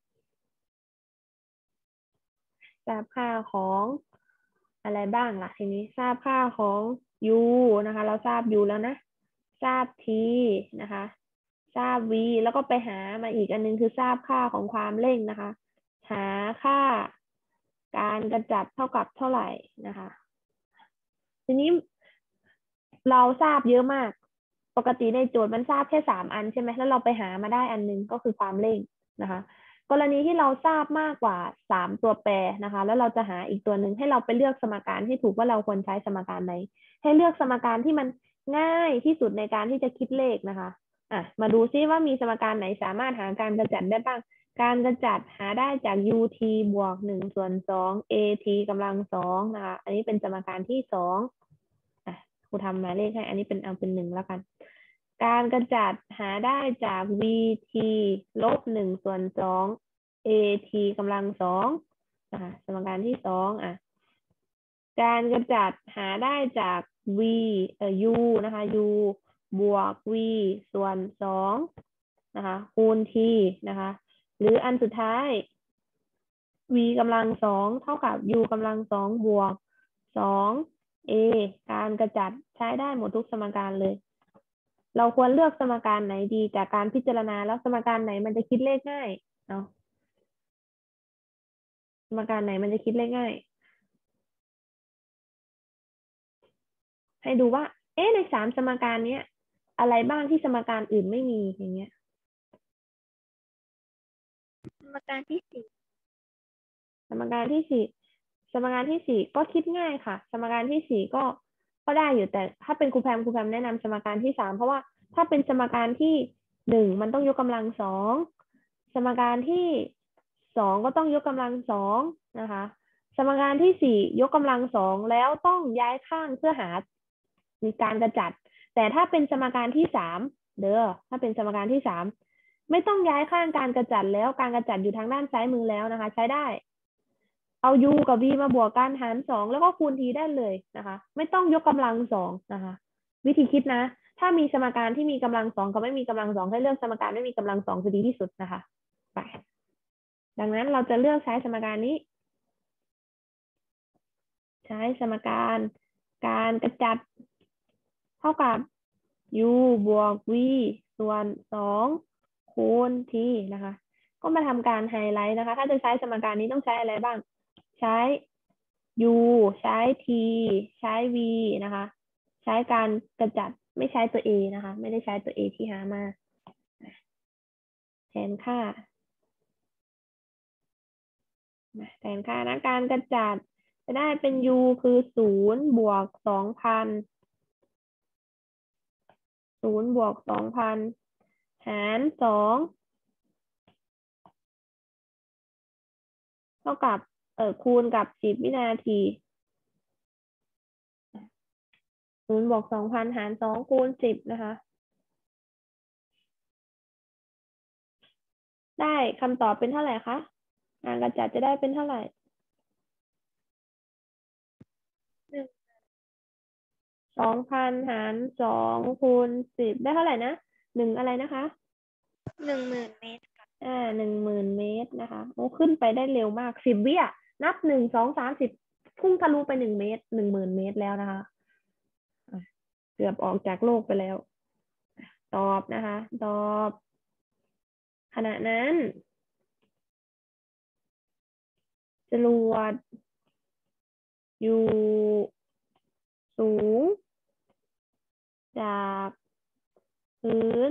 ทราบค่าของอะไรบ้างล่ะทีนี้ทราบค่าของ u นะคะเราทราบ u แล้วนะทราบ t นะคะทราบ v แล้วก็ไปหามาอีกอันนึงคือทราบค่าของความเร่งนะคะหาค่าการกระจัดเท่ากับเท่าไหร่นะคะทีนี้เราทราบเยอะมากปกติในโจทย์มันทราบแค่สามอันใช่ไหมแล้วเราไปหามาได้อันนึงก็คือความเร่งนะคะกรณีที่เราทราบมากกว่าสามตัวแปรนะคะแล้วเราจะหาอีกตัวหนึ่งให้เราไปเลือกสมการให้ถูกว่าเราควรใช้สมการไหนให้เลือกสมการที่มันง่ายที่สุดในการที่จะคิดเลขนะคะอ่ะมาดูซิว่ามีสมการไหนสามารถหาการกระจัดได้บ้างการกระจัดหาได้จาก ut บวกหนึ่งส่วนสอง at กำลังสองนะคะอันนี้เป็นสมการที่สองอ่ะครูทำหมายเลขให้อันนี้เป็นเอาเป็นหนึ่งแล้วกันการกระจัดหาได้จาก vt ลบหนึ่งส่วนสอง at กำลังสองนะคะสมการที่สองอ่ะการกระจัดหาได้จาก v เอ่อ u นะคะ u บวก v ส่วนสองนะคะคูณ t นะคะหรืออันสุดท้าย v กำลังสองเท่ากับ u กำลังสองบวกสอง a การกระจัดใช้ได้หมดทุกสมการเลยเราควรเลือกสมการไหนดีจากการพิจารณาแล้วสมการไหนมันจะคิดเลขง่ายเนาะสมการไหนมันจะคิดเลขง่ายให้ดูว่าเอ๊ะในสามสมการเนี้ยอะไรบ้างที่สมการอื่นไม่มีอย่างเงี้ยสมการที่สี่สมการที่สี่สมการที่สี่ก็คิดง่ายค่ะสมการที่สี่ก็ก็ได้อยู่แต่ถ้าเป็นครูแพมครูแพมแนะนำสมการที่สามเพราะว่าถ้าเป็นสมการที่หนึ่งมันต้องยกกำลังสองสมการที่สองก็ต้องยกกำลังสองนะคะสมการที่สี่ยกกำลังสองแล้วต้องย้ายข้างเพื่อหามีการกระจัดแต่ถ้าเป็นสมการที่สามเด้อถ้าเป็นสมการที่สามไม่ต้องย้ายข้างการกระจัดแล้วการกระจัดอยู่ทางด้านซ้ายมือแล้วนะคะใช้ได้เอา u กับ v มาบวกกันหารสองแล้วก็คูณ t ได้เลยนะคะไม่ต้องยกกำลังสองนะคะวิธีคิดนะถ้ามีสมการที่มีกำลังสองกับไม่มีกำลังสองให้เลือกสมการไม่มีกำลังสองจะดีที่สุดนะคะไปดังนั้นเราจะเลือกใช้สมการนี้ ใช้สมการการกระจัดเท่ากับ u บวก v ส่วนสองคูณ t นะคะก็มาทำการไฮไลท์นะคะถ้าจะใช้สมการนี้ต้องใช้อะไรบ้างใช้ u ใช้ t ใช้ v นะคะใช้การกระจัดไม่ใช้ตัว a นะคะไม่ได้ใช้ตัว a ที่หามาแทนค่าแทนค่านะการกระจัดจะได้เป็น u คือศูนย์บวกสองพันศูนย์บวกสองพันหารสองเท่ากับเอ่อคูณกับสิบวินาทีศูนย์บวกสองพันหารสองคูณสิบนะคะได้คำตอบเป็นเท่าไหร่คะอ่านกระจัดจะได้เป็นเท่าไหร่สองพันหารสองคูณสิบได้เท่าไหร่นะหนึ่งอะไรนะคะหนึ่งหมื่นเมตรค่ะอ่าหนึ่งหมื่นเมตรนะคะโอ้ขึ้นไปได้เร็วมากสิบวิอ่ะนับหนึ่งสองสามสิบพุ่งทะลุไปหนึ่งเมตรหนึ่งหมื่นเมตรแล้วนะคะเกือบออกจากโลกไปแล้วตอบนะคะตอบขณะนั้นจรวดอยู่สูงจากพื้น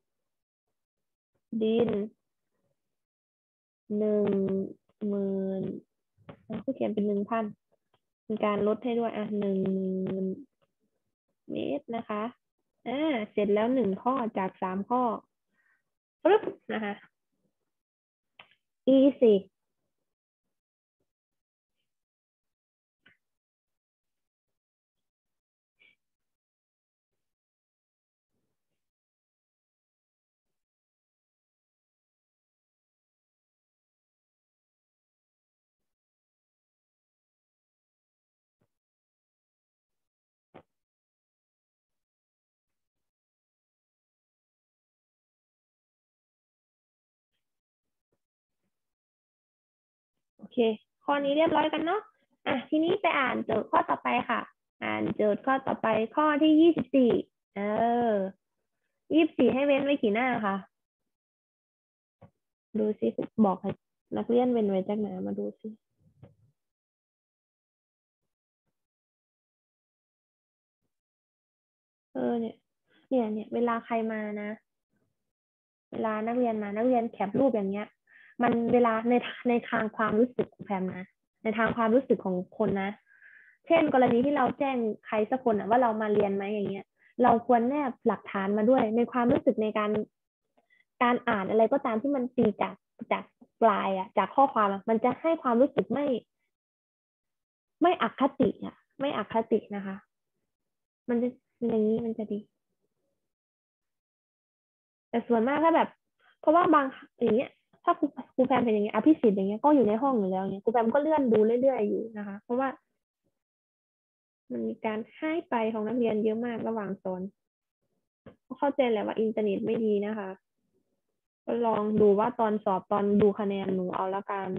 ดินหนึ่งหมื่นเขาเขียนเป็นหนึ่งพันมีการลดให้ด้วยอ่ะหนึ่งหมื่นเมตรนะคะอ่าเสร็จแล้วหนึ่งข้อจากสามข้อปึ๊บนะคะ easy โอเคข้อนี้เรียบร้อยกันเนาะอ่ะทีนี้ไปอ่านโจทย์ข้อต่อไปค่ะอ่านโจทย์ข้อต่อไปข้อที่ยี่สิบสี่เออยี่สิบสี่ให้เว้นไว้กี่หน้าคะดูสิบอกให้นักเรียนเว้นไว้จากไหนมาดูสิเออเนี่ยเนี่ยเนี่ยเวลาใครมานะ เวลานักเรียนมานักเรียนแคปรูปอย่างเงี้ยมันเวลาในในทางความรู้สึกของแพมนะในทางความรู้สึกของคนนะเช่นกรณีที่เราแจ้งใครสักคนอะว่าเรามาเรียนไหมอย่างเงี้ยเราควรแนบหลักฐานมาด้วยในความรู้สึกในการการอ่านอะไรก็ตามที่มันตีจากจากปลายอะจากข้อความอะมันจะให้ความรู้สึกไม่ไม่อคติอะไม่อคตินะคะมันจะอย่างนี้มันจะดีแต่ส่วนมากถ้าแบบเพราะว่าบางอย่างเงี้ยถ้าครูครูแพมเป็นอย่างเงี้ยอภิสิทธิ์อย่างเงี้ยก็อยู่ในห้องอยู่แล้วเนี่ยครูแพมก็เลื่อนดูเรื่อยๆอยู่นะคะเพราะว่ามันมีการหายไปของนักเรียนเยอะมากระหว่างสอนเข้าใจแหละว่าอินเทอร์เน็ตไม่ดีนะคะก็ลองดูว่าตอนสอบตอนดูคะแนนหนูเอาละกัน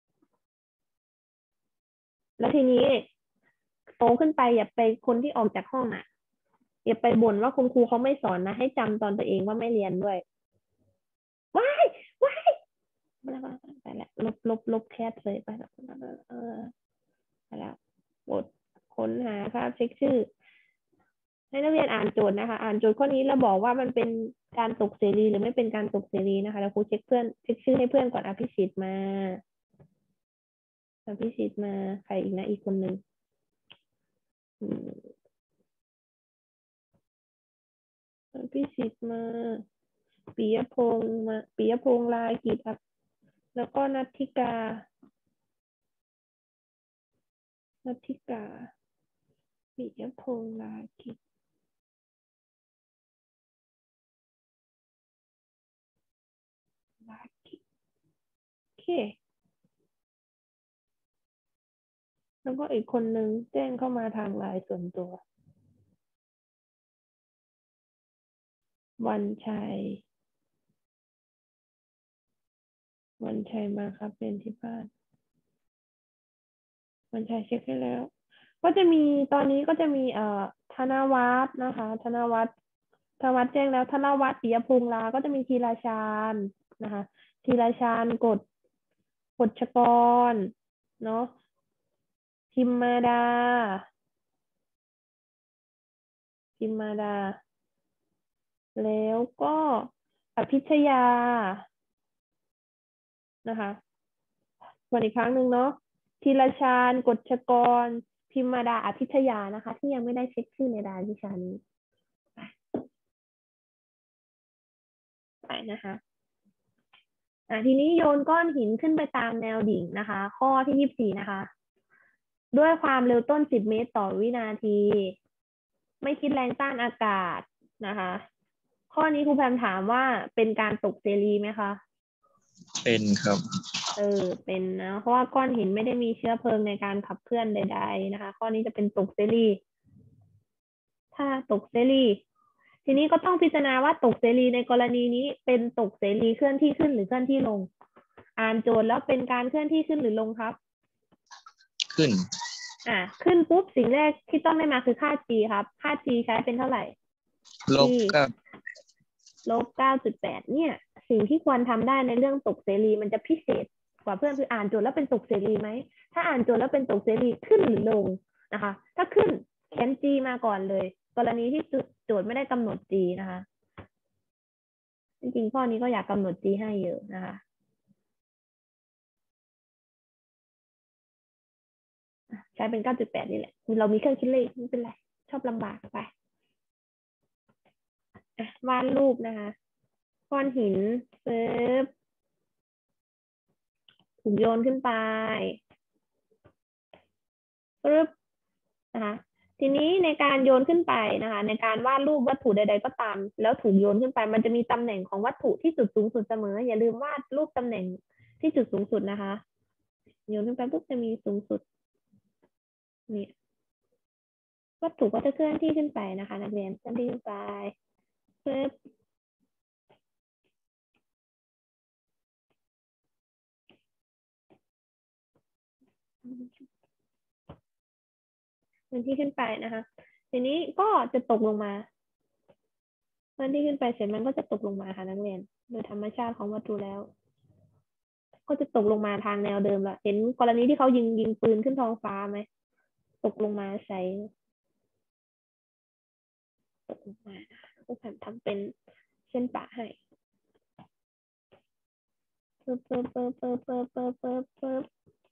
แล้วทีนี้โตขึ้นไปอย่าไปคนที่ออกจากห้องอ่ะอย่าไปบ่นว่าคุณครูเขาไม่สอนนะให้จำตอนตัวเองว่าไม่เรียนด้วยว้ายว้ายไปแล้วลบลบลบแคสเลยไปแล้วเออไปแล้วกดค้นหาภาพเช็คชื่อให้นักเรียนอ่านโจทย์นะคะอ่านโจทย์ข้อนี้แล้วบอกว่ามันเป็นการตกเสรีหรือไม่เป็นการตกเสรีนะคะแล้วครูเช็คเพื่อนเช็คชื่อให้เพื่อนก่อนอภิสิทธิ์มาอภิสิทธิ์มาใครอีกนะอีกคนหนึ่งอภิสิทธิ์มาปิยพงษ์มาปิยพงษ์ลายกิจครับแล้วก็นัทธิกานัทธิกาปิยพงษ์ลายกิจลายกิจโอเคแล้วก็อีกคนนึงแจ้งเข้ามาทางไลน์ส่วนตัววันชัยวันชัยมาครับเป็นที่บ้านวันชัยเช็คให้แล้วก็จะมีตอนนี้ก็จะมีเอ่อธนวัฒน์นะคะธนวัฒน์ธนวัฒน์แจ้งแล้วธนวัฒน์ปิยพงษ์ลาก็จะมีธีราชาญนะคะธีราชาญกฎกฎชกรเนาะพิมมาดาพิมมาดาแล้วก็อภิชยานะคะส่วนอีกครั้งหนึ่งเนาะธีรชาญกฎชกร พิมมาดาอภิชยานะคะ ที่ยังไม่ได้เช็คชื่อในรายวิชานี้ไปนะคะอ่ะทีนี้โยนก้อนหินขึ้นไปตามแนวดิ่งนะคะ ข้อที่ยี่สิบสี่นะคะ ด้วยความเร็วต้นสิบเมตรต่อวินาที ไม่คิดแรงต้านอากาศนะคะ ข้อนี้ครูแพมถามว่าเป็นการตกเสรีไหมคะเป็นครับเออเป็นนะเพราะว่าก้อนหินไม่ได้มีเชื้อเพลิงในการขับเคลื่อนใดๆนะคะ ข้อนี้จะเป็นตกเสรีถ้าตกเสรีทีนี้ก็ต้องพิจารณาว่าตกเสรีในกรณีนี้เป็นตกเสรีเคลื่อนที่ขึ้นหรือเคลื่อนที่ลง อ่านโจทย์แล้วเป็นการเคลื่อนที่ขึ้นหรือลงครับขึ้นอ่าขึ้นปุ๊บสิ่งแรกที่ต้องได้มาคือค่า g ครับ ค่า g ใช้เป็นเท่าไหร่ลบกับลบเก้าจุดแปดเนี่ย สิ่งที่ควรทำได้ในเรื่องตกเสรีมันจะพิเศษกว่าเพื่อนคืออ่านโจทย์แล้วเป็นตกเสรีไหมถ้าอ่านโจทย์แล้วเป็นตกเสรีขึ้นหรือลงนะคะ ถ้าขึ้นเขียน g มาก่อนเลย กรณีที่โจทย์ไม่ได้กำหนด g นะคะจริงๆข้อนี้ก็อยากกำหนด g ให้เยอะนะคะใช้เป็น เก้าจุดแปด นี่แหละเรามีเครื่องคิดเลขไม่เป็นไรชอบลำบากไปวาดรูปนะคะก้อนหินปึ๊บถูกโยนขึ้นไปปึ๊บนะคะทีนี้ในการโยนขึ้นไปนะคะในการวาดรูปวัตถุใดๆก็ตามแล้วถูกโยนขึ้นไปมันจะมีตำแหน่งของวัตถุที่จุดสูงสุดเสมออย่าลืมวาดรูปตำแหน่งที่จุดสูงสุดนะคะโยนขึ้นไปปุ๊บจะมีสูงสุดนี่วัตถุก็จะเคลื่อนที่ขึ้นไปนะคะนักเรียนเคลื่อนที่ขึ้นไปปึ๊บเคลื่อนที่ขึ้นไปนะคะทีนี้ก็จะตกลงมาเคลื่อนที่ขึ้นไปเสร็จมันก็จะตกลงมาค่ะนักเรียนโดยธรรมชาติของวัตถุแล้วก็จะตกลงมาทางแนวเดิมละเห็นกรณีที่เขายิงยิงปืนขึ้นท้องฟ้าไหมตกลงมาใส่ตกลงมาก็แผมทำเป็นเส้นปะให้เปิบเปิบเปิบเปิบเปิบเปิบเปิบเปิบ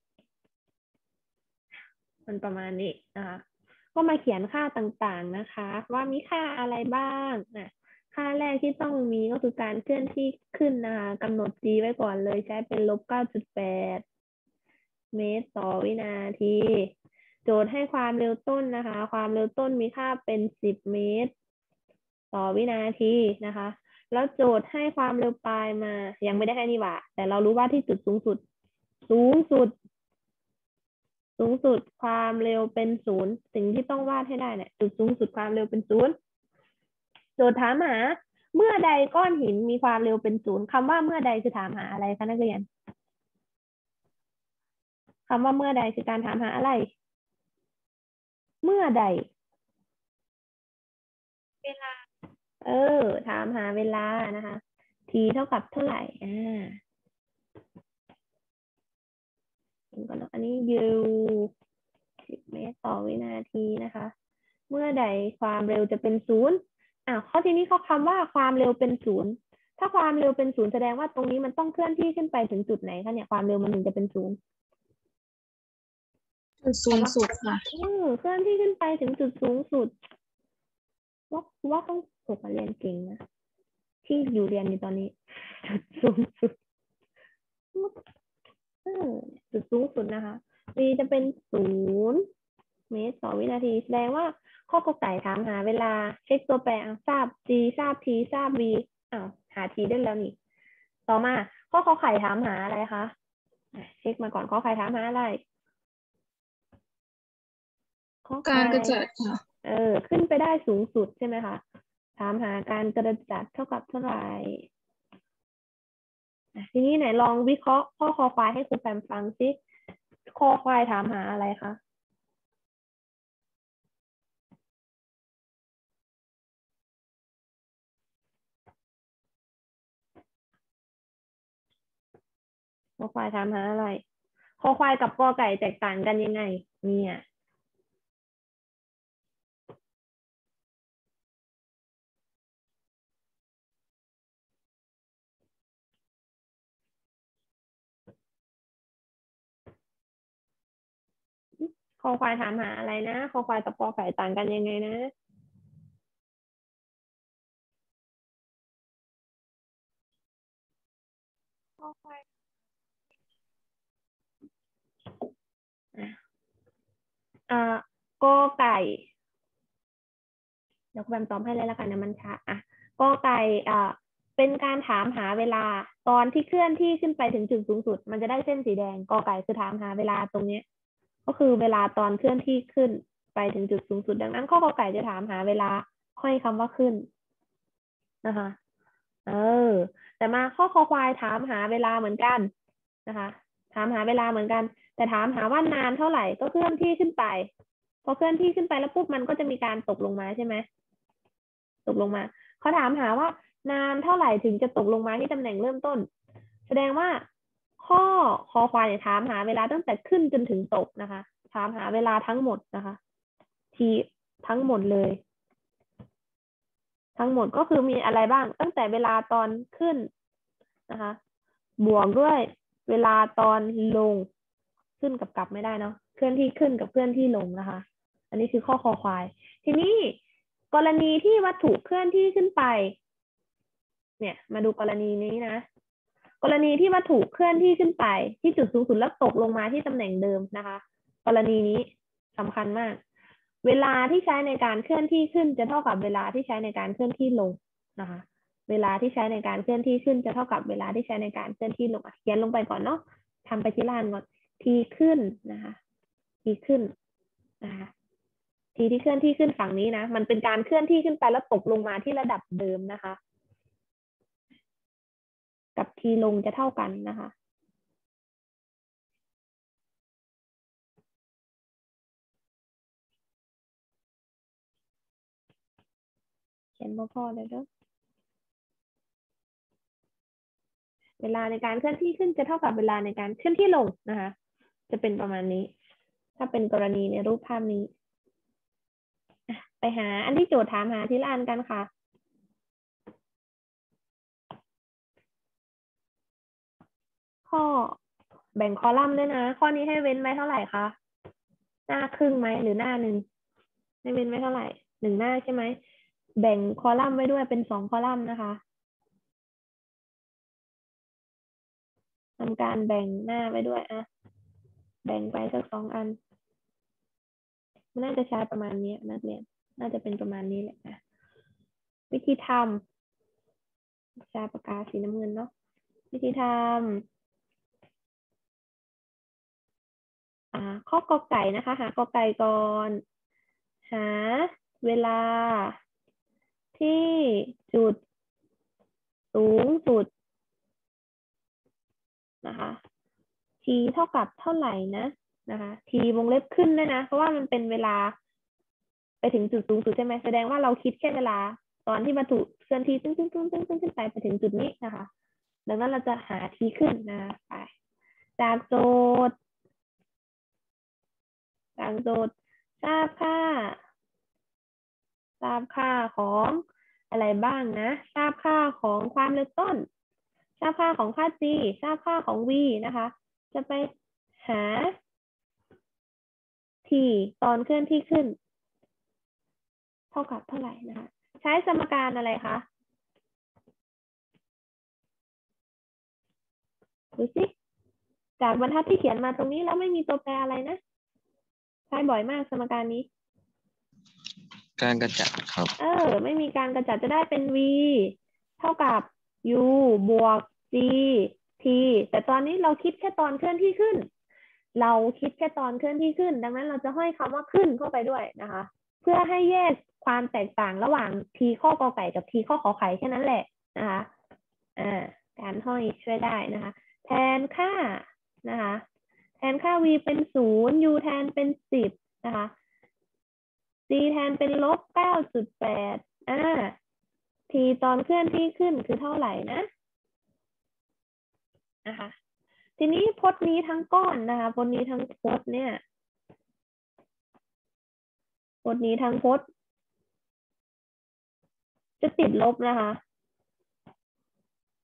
มันประมาณนี้นะคะก็มาเขียนค่าต่างๆนะคะ ว่ามีค่าอะไรบ้างนะค่าแรกที่ต้องมีก็คือการเคลื่อนที่ขึ้นนะคะกำหนด g ไว้ก่อนเลยใช้เป็นลบเก้าจุดแปดเมตรต่อวินาที โจทย์ให้ความเร็วต้นนะคะ ความเร็วต้นมีค่าเป็นสิบเมตรต่อวินาทีนะคะ แล้วโจทย์ให้ความเร็วปลายมายังไม่ได้ให้นี่หว่าแต่เรารู้ว่าที่จุดสูงสุด สูงสุด สูงสุดความเร็วเป็นศูนย์สิ่งที่ต้องวาดให้ได้เนี่ยจุดสูงสุดความเร็วเป็นศูนย์โจทย์ถามหาเมื่อใดก้อนหินมีความเร็วเป็นศูนย์คำว่าเมื่อใดคือถามหาอะไรคะนักเรียนคำว่าเมื่อใดคือการถามหาอะไรเมื่อใดเวลาเออถามหาเวลานะคะ t เท่ากับเท่าไหร่อ่าก่อนนะอันนี้ u สิบเมตรต่อวินาทีนะคะ เมื่อใดความเร็วจะเป็นศูนย์อ่าข้อทีนี้เขาคำว่าความเร็วเป็นศูนย์ถ้าความเร็วเป็นศูนย์แสดงว่าตรงนี้มันต้องเคลื่อนที่ขึ้นไปถึงจุดไหนคะเนี่ยความเร็วมันถึงจะเป็นศูนย์จุดสูงสุดค่ะเออเคลื่อนที่ขึ้นไปถึงจุดสูงสุดว่าว่าต้องฝึกมาเรียนเก่งนะที่อยู่เรียนอยู่ตอนนี้จุดสูงสุดเออจุดสูงสุดนะคะ v จะเป็นศูนย์เมตรต่อวินาทีแสดงว่าข้อกอไก่ถามหาเวลาเช็คตัวแปรทราบ g ทราบ t ทราบ v อ้าวหา t ได้แล้วนี่ต่อมาข้อขอไข่ถามหาอะไรคะเช็คมาก่อนข้อไข่ถามหาอะไรข้อไข่การกระจัดค่ะเออขึ้นไปได้สูงสุดใช่ไหมคะถามหาการกระจัดเท่ากับเท่าไหร่ทีนี้ไหนลองวิเคราะห์ข้อคอควายให้ครูแปมฟังซิคอควายถามหาอะไรคะคอควายถามหาอะไรคอควายกับกอไก่แตกต่างกันยังไงเนี่ยคอควายถามหาอะไรนะคอควายกับกอไก่ต่างกันยังไงนะคอควายอ่ากอไก่เดี๋ยวแบมตอบให้เลยละกันนะมันช้าอ่ะกอไก่อ่าเป็นการถามหาเวลาตอนที่เคลื่อนที่ขึ้นไปถึงจุดสูงสุดมันจะได้เส้นสีแดงกอไก่คือถามหาเวลาตรงนี้ก็คือเวลาตอนเคลื่อนที่ขึ้นไปถึงจุดสูงสุดดังนั้นข้อกอไก่จะถามหาเวลาห้อยคำว่าขึ้นนะคะเออแต่มาข้อคอควายถามหาเวลาเหมือนกันนะคะถามหาเวลาเหมือนกันแต่ถามหาว่านานเท่าไหร่ก็เคลื่อนที่ขึ้นไปพอเคลื่อนที่ขึ้นไปแล้วปุ๊บมันก็จะมีการตกลงมาใช่ไหมตกลงมาเขาถามหาว่านานเท่าไหร่ถึงจะตกลงมาที่ตำแหน่งเริ่มต้นแสดงว่าข้อคอควายถามหาเวลาตั้งแต่ขึ้นจนถึงตกนะคะถามหาเวลาทั้งหมดนะคะทีทั้งหมดเลยทั้งหมดก็คือมีอะไรบ้างตั้งแต่เวลาตอนขึ้นนะคะบวกด้วยเวลาตอนลงขึ้นกับกลับไม่ได้เนาะเคลื่อนที่ขึ้นกับเคลื่อนที่ลงนะคะอันนี้คือข้อคอควายทีนี้กรณีที่วัตถุเคลื่อนที่ขึ้นไปเนี่ยมาดูกรณีนี้นะกรณีที่วัตถุเคลื่อนที่ขึ้นไปที่จุดสูงสุดแล้วตกลงมาที่ตำแหน่งเดิมนะคะกรณีนี้สำคัญมากเวลาที่ใช้ในการเคลื่อนที่ขึ้นจะเท่ากับเวลาที่ใช้ในการเคลื่อนที่ลงนะคะเวลาที่ใช้ในการเคลื่อนที่ขึ้นจะเท่ากับเวลาที่ใช้ในการเคลื่อนที่ลงเขียนลงไปก่อนเนาะทำไปที่ล่างก่อนทีขึ้นนะคะทีขึ้นนะคะทีที่เคลื่อนที่ขึ้นฝั่งนี้นะมันเป็นการเคลื่อนที่ขึ้นไปแล้วตกลงมาที่ระดับเดิมนะคะกับทีลงจะเท่ากันนะคะเขียนพ่อๆเลยเด้อเวลาในการเคลื่อนที่ขึ้นจะเท่ากับเวลาในการเคลื่อนที่ลงนะคะจะเป็นประมาณนี้ถ้าเป็นกรณีในรูปภาพนี้ไปหาอันที่โจทย์ถามหาทีละอันกันค่ะข้อแบ่งคอลัมน์ด้วยนะข้อนี้ให้เว้นไว้เท่าไหร่คะหน้าครึ่งไหมหรือหน้าหนึ่งให้เว้นไว้เท่าไหร่หนึ่งหน้าใช่ไหมแบ่งคอลัมน์ไว้ด้วยเป็นสองคอลัมน์นะคะทำการแบ่งหน้าไว้ด้วยอะแบ่งไปสักสองอันมันน่าจะใช้ประมาณนี้นักเรียนน่าจะเป็นประมาณนี้แหละนะวิธีทำใช้ปากกาสีน้ำเงินเนาะวิธีทำอ่าข้อกอไก่นะคะหากอไก่ก่อนหาเวลาที่จุดสูงสุดนะคะ t เท่ากับเท่าไหร่นะนะคะ t วงเล็บขึ้นด้วยนะเพราะว่ามันเป็นเวลาไปถึงจุดสูงสุดใช่ไหมแสดงว่าเราคิดแค่เวลาตอนที่วัตถุเคลื่อนที่ตึ้งตึ้งตึ้งตึ้งตึ้งขึ้นไปไปถึงจุดนี้นะคะดังนั้นเราจะหา t ขึ้นนะไปจากโจทย์จากโจทย์ทราบค่าทราบค่าของอะไรบ้างนะทราบค่าของความเร็วต้นทราบค่าของค่า g ทราบค่าของ v นะคะจะไปหา t ตอนเคลื่อนที่ขึ้นเท่ากับเท่าไหร่นะคะใช้สมการอะไรคะดูสิจากบรรทัดที่เขียนมาตรงนี้แล้วไม่มีตัวแปรอะไรนะใช้บ่อยมากสมการนี้การกระจัดครับเออไม่มีการกระจัดจะได้เป็น v เท่ากับ u บวก g t แต่ตอนนี้เราคิดแค่ตอนเคลื่อนที่ขึ้นเราคิดแค่ตอนเคลื่อนที่ขึ้นดังนั้นเราจะห้อยคำว่าขึ้นเข้าไปด้วยนะคะเพื่อให้แยกความแตกต่างระหว่าง t ข้อกอไก่กับ t ข้อขอไข่แค่นั้นแหละนะคะอ่าการห้อยช่วยได้นะคะแทนค่านะคะแทนค่า v เป็นศูนย์ u แทนเป็นสิบนะคะ g แทนเป็นลบเก้าจุดแปดอ่า t ตอนเคลื่อนที่ขึ้นคือเท่าไหร่นะนะคะทีนี้พจน์นี้ทั้งก้อนนะคะพจน์นี้ทั้งพจน์เนี่ยพจน์นี้ทั้งพจน์จะติดลบนะคะ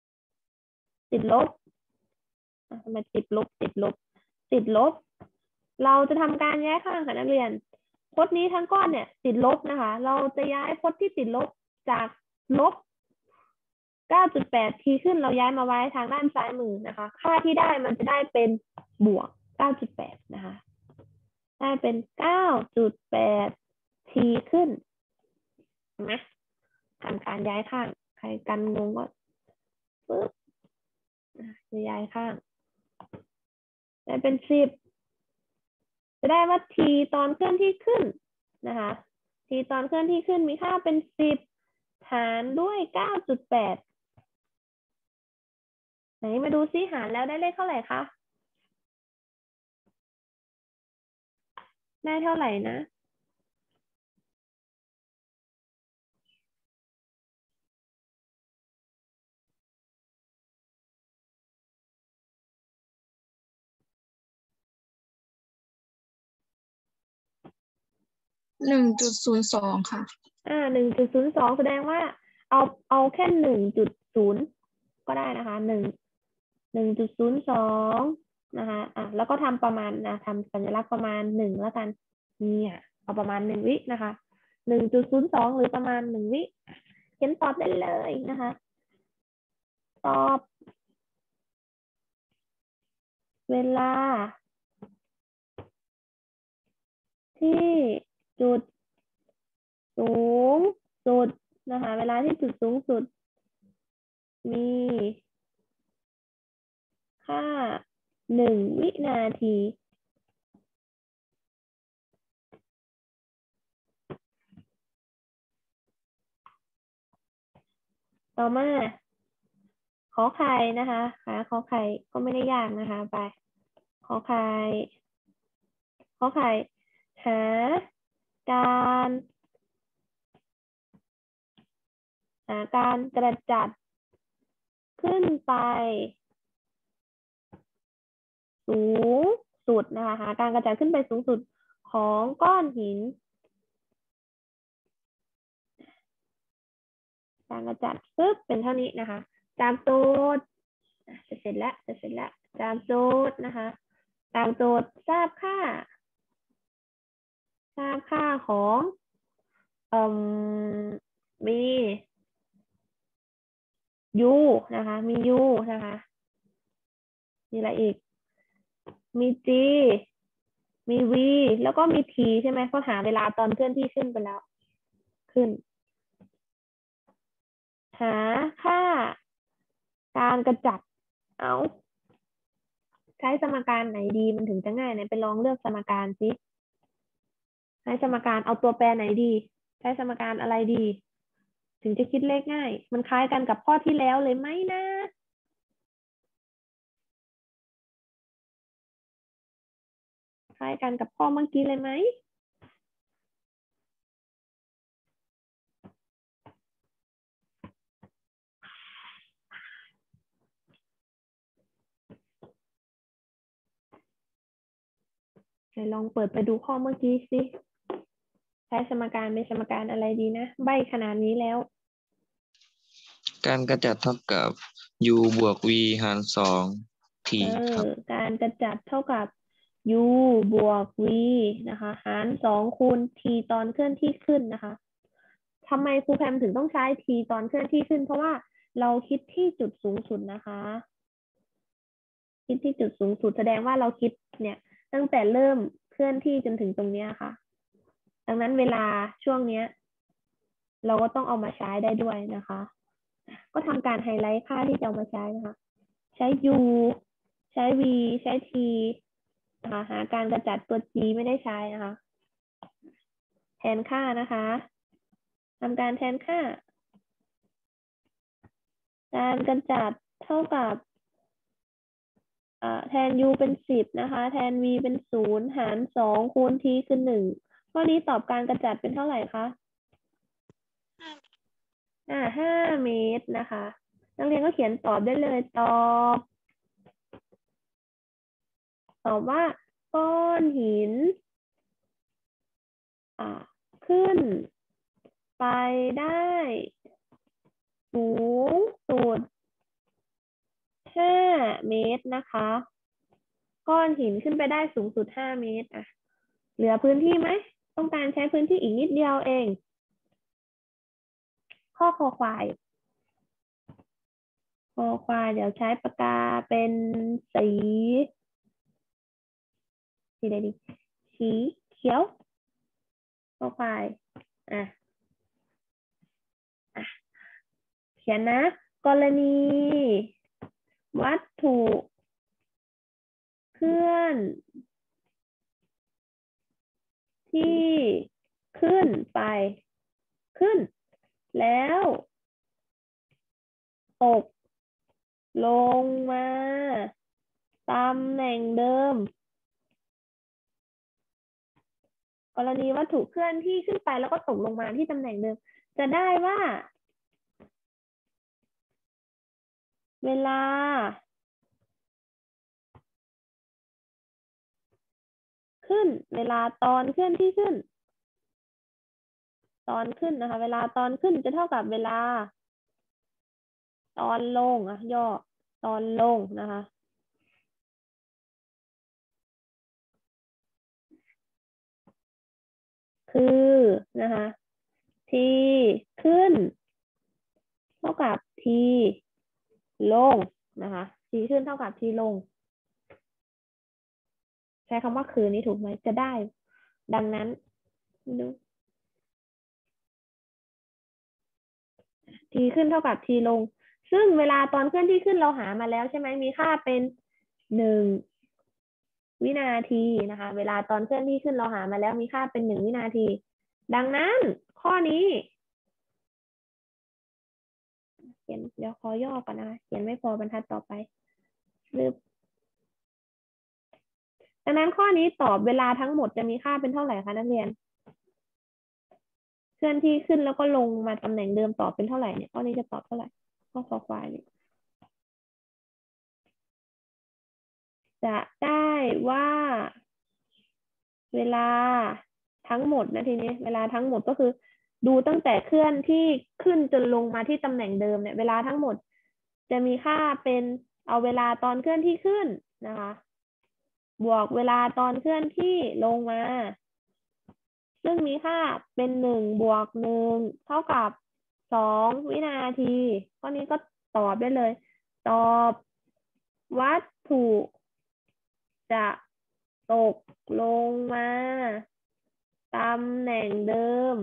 ติดลบทำไมติดลบติดลบติดลบเราจะทำการย้ายข้างค่ะนักเรียนพจน์นี้ทั้งก้อนเนี่ยติดลบนะคะ เราจะย้ายพจน์ที่ติดลบจากลบ เก้าจุดแปด ทีขึ้นเราย้ายมาไว้ทางด้านซ้ายมือนะคะ ค่าที่ได้มันจะได้เป็นบวก เก้าจุดแปด นะคะ ได้เป็น เก้าจุดแปด ทีขึ้นเห็นไหมทำการย้ายข้างใครกันงงก็ปึ๊บจะย้ายข้างได้เป็นสิบจะได้ว่า t ตอนเคลื่อนที่ขึ้นนะคะ t ตอนเคลื่อนที่ขึ้นมีค่าเป็นสิบหารด้วย เก้าจุดแปด ไหนมาดูซิหารแล้วได้เลขเท่าไหร่คะได้เท่าไหร่นะหนึ่งจุดศูนย์สองค่ะอ่าหนึ่งจุดศูนย์สองแสดงว่าเอาเอาแค่หนึ่งจุดศูนย์ก็ได้นะคะหนึ่งหนึ่งจุดศูนย์สองนะคะอ่ะแล้วก็ทำประมาณนะทำสัญลักษณ์ประมาณหนึ่งแล้วกันเนี่ยเอาประมาณหนึ่งวินะคะหนึ่งจุดศูนย์สองหรือประมาณหนึ่งวิเขียนตอบได้เลยนะคะตอบเวลาที่จุดสูงสุดนะคะเวลาที่จุดสูงสุดมีค่าหนึ่งวินาทีต่อมาขอไข่นะคะหาขอไข่ก็ไม่ได้ยากนะคะไปขอไข่ขอไข่หาการหาการกระจัดขึ้นไปสูงสุดนะคะหาการกระจัดขึ้นไปสูงสุดของก้อนหินการกระจัดปึ๊บเป็นเท่านี้นะคะจากโจทย์จะเสร็จแล้วจะเสร็จแล้วจากโจทย์นะคะจากโจทย์ทราบค่าทราบค่าของเอ่มมี u นะคะมี u นะคะมีอะไรอีกมี g มี v แล้วก็มี t ใช่ไหมเพราะหาเวลาตอนเคลื่อนที่ขึ้นไปแล้วขึ้นหาค่าการกระจัดเอาใช้สมการไหนดีมันถึงจะง่ายไหนไปลองเลือกสมการสิใช้สมการเอาตัวแปรไหนดีใช้สมการอะไรดีถึงจะคิดเลขง่ายมันคล้ายกันกับข้อที่แล้วเลยไหมนะคล้ายกันกับข้อเมื่อกี้เลยไหมไหนลองเปิดไปดูข้อเมื่อกี้สิใช้สมการเป็นสมการอะไรดีนะใบขนาดนี้แล้วการกระจัดเท่ากับ u บวก v หารสอง t เอครัอบ การกระจัดเท่ากับ u บวก v นะคะหารสองคูณ t ตอนเคลื่อนที่ขึ้นนะคะทำไมครูแพมถึงต้องใช้ t ตอนเคลื่อนที่ขึ้นเพราะว่าเราคิดที่จุดสูงสุดนะคะคิดที่จุดสูงสุดแสดงว่าเราคิดเนี่ยตั้งแต่เริ่มเคลื่อนที่จนถึงตรงเนี้ยค่ะดังนั้นเวลาช่วงเนี้ยเราก็ต้องเอามาใช้ได้ด้วยนะคะก็ทำการไฮไลท์ค่าที่จะเอามาใช้นะคะใช้ u ใช้ v ใช้ t นะคะหาการกระจัดตัว g ไม่ได้ใช้นะคะแทนค่านะคะทำการแทนค่าการกระจัดเท่ากับแทน u เป็นสิบนะคะแทน v เป็นศูนย์หารสองคูณ t คือหนึ่งข้อนี้ตอบการกระจัดเป็นเท่าไหร่คะอ่าห้าเมตรนะคะนักเรียนก็เขียนตอบได้เลยตอบตอบว่าก้อนหินอ่าขึ้นไปได้สูงสุดห้าเมตรนะคะก้อนหินขึ้นไปได้สูงสุดห้าเมตรอ่ะเหลือพื้นที่ไหมต้องการใช้พื้นที่อีกนิดเดียวเองข้อคอควายคอควายเดี๋ยวใช้ปากกาเป็นสีสีอะไรดีสีเขียวคอควายอ่ะอ่ะเขียนนะกรณีวัตถุเคลื่อนที่ขึ้นไปขึ้นแล้วตกลงมาตำแหน่งเดิมกรณีวัตถุเคลื่อนที่ขึ้นไปแล้วก็ตกลงมาที่ตำแหน่งเดิมจะได้ว่าเวลาขึ้นเวลาตอนเคลื่อนที่ขึ้นตอนขึ้นนะคะเวลาตอนขึ้นจะเท่ากับเวลาตอนลงอ่ะย่อตอนลงนะคะคือนะคะทีขึ้นเท่ากับทีลงนะคะทีขึ้นเท่ากับทีลงใช้คำว่าคือนี้ถูกไหมจะได้ดังนั้นดูทีขึ้นเท่ากับทีลงซึ่งเวลาตอนเคลื่อนที่ขึ้นเราหามาแล้วใช่ไหมมีค่าเป็นหนึ่งวินาทีนะคะเวลาตอนเคลื่อนที่ขึ้นเราหามาแล้วมีค่าเป็นหนึ่งวินาทีดังนั้นข้อนี้เขียนเดี๋ยวขอย่อก่อนนะคะเขียนไม่พอบรรทัดต่อไปลืมดังนั้นข้อนี้ตอบเวลาทั้งหมดจะมีค่าเป็นเท่าไหร่คะนักเรียนเคลื่อนที่ขึ้นแล้วก็ลงมาตำแหน่งเดิมตอบเป็นเท่าไหร่เนี่ยข้อนี้จะตอบเท่าไหร่ข้อคอควายเนี่ยจะได้ว่าเวลาทั้งหมดนะทีนี้เวลาทั้งหมดก็คือดูตั้งแต่เคลื่อนที่ขึ้นจนลงมาที่ตำแหน่งเดิมเนี่ยเวลาทั้งหมดจะมีค่าเป็นเอาเวลาตอนเคลื่อนที่ขึ้นนะคะบวกเวลาตอนเคลื่อนที่ลงมาซึ่งมีค่าเป็นหนึ่งบวกหนึ่งเท่ากับสองวินาทีข้อนี้ก็ตอบได้เลยตอบวัตถุจะตกลงมาตำแหน่งเดิม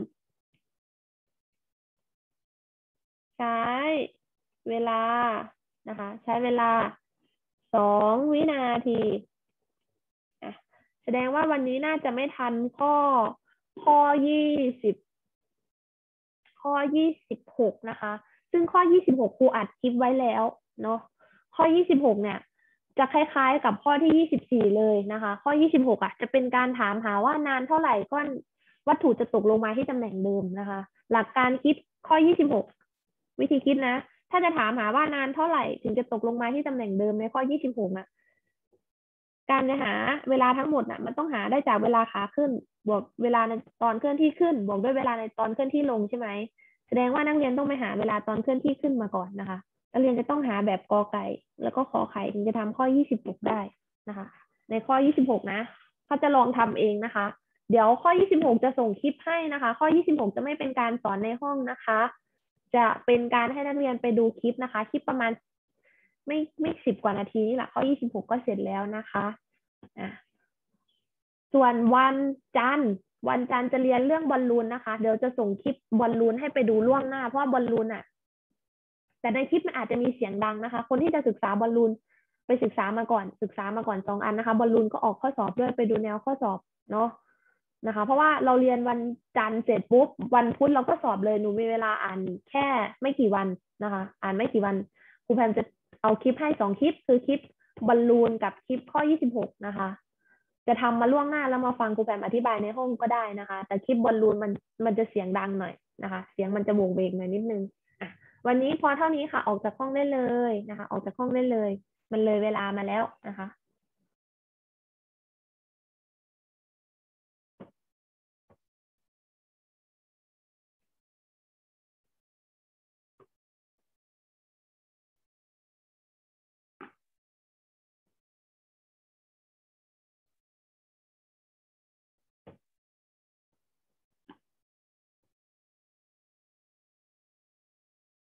ใช้เวลานะคะใช้เวลาสองวินาทีอ่ะแสดงว่าวันนี้น่าจะไม่ทันข้อข้อยี่สิบข้อยี่สิบหกนะคะซึ่งข้อยี่สิบหกครูอัดคลิปไว้แล้วเนาะข้อยี่สิบหกเนี่ยจะคล้ายๆกับข้อที่ยี่สิบสี่เลยนะคะข้อยี่สิบหกอ่ะจะเป็นการถามหาว่านานเท่าไหร่ก้อนวัตถุจะตกลงมาที่ตำแหน่งเดิมนะคะหลักการคิดข้อยี่สิบหกวิธีคิดนะถ้าจะถามหาว่านานเท่าไหร่ถึงจะตกลงมาที่ตำแหน่งเดิมในข้อยี่สิบหกอ่ะการจะหาเวลาทั้งหมดน่ะมันต้องหาได้จากเวลาขาขึ้นบวกเวลาในตอนเคลื่อนที่ขึ้นบวกด้วยเวลาในตอนเคลื่อนที่ลงใช่ไหมแสดงว่านักเรียนต้องไปหาเวลาตอนเคลื่อนที่ขึ้นมาก่อนนะคะนักเรียนจะต้องหาแบบกอไก่แล้วก็ขอไข่ถึงจะทำข้อยี่สิบหกได้นะคะในข้อยี่สิบหกนะเขาจะลองทำเองนะคะเดี๋ยวข้อยี่สิบหกจะส่งคลิปให้นะคะข้อยี่สิบหกจะไม่เป็นการสอนในห้องนะคะจะเป็นการให้นักเรียนไปดูคลิปนะคะคลิปประมาณไม่ไม่สิบกว่านาทีนี่แหละข้อยี่สิบหกก็เสร็จแล้วนะคะอ่ะส่วนวันจันทร์วันจันทร์จะเรียนเรื่องบอลลูนนะคะเดี๋ยวจะส่งคลิปบอลลูนให้ไปดูล่วงหน้าเพราะว่าบอลลูนอ่ะแต่ในคลิปมันอาจจะมีเสียงดังนะคะคนที่จะศึกษาบอลลูนไปศึกษามาก่อนศึกษามาก่อนสองอันนะคะบอลลูนก็ออกข้อสอบด้วยไปดูแนวข้อสอบเนาะนะคะเพราะว่าเราเรียนวันจันทร์เสร็จปุ๊บวันพุธเราก็สอบเลยหนูมีเวลาอ่านแค่ไม่กี่วันนะคะอ่านไม่กี่วันครูแพมจะเอาคลิปให้สองคลิปคือคลิปบอลลูนกับคลิปข้อยี่สิบหกนะคะจะทำมาล่วงหน้าแล้วมาฟังครูแพมอธิบายในห้องก็ได้นะคะแต่คลิปบอลลูนมันมันจะเสียงดังหน่อยนะคะเสียงมันจะโวงเวงหน่อยนิดนึงอ่ะวันนี้พอเท่านี้ค่ะออกจากห้องได้เลยนะคะออกจากห้องได้เลยมันเลยเวลามาแล้วนะคะ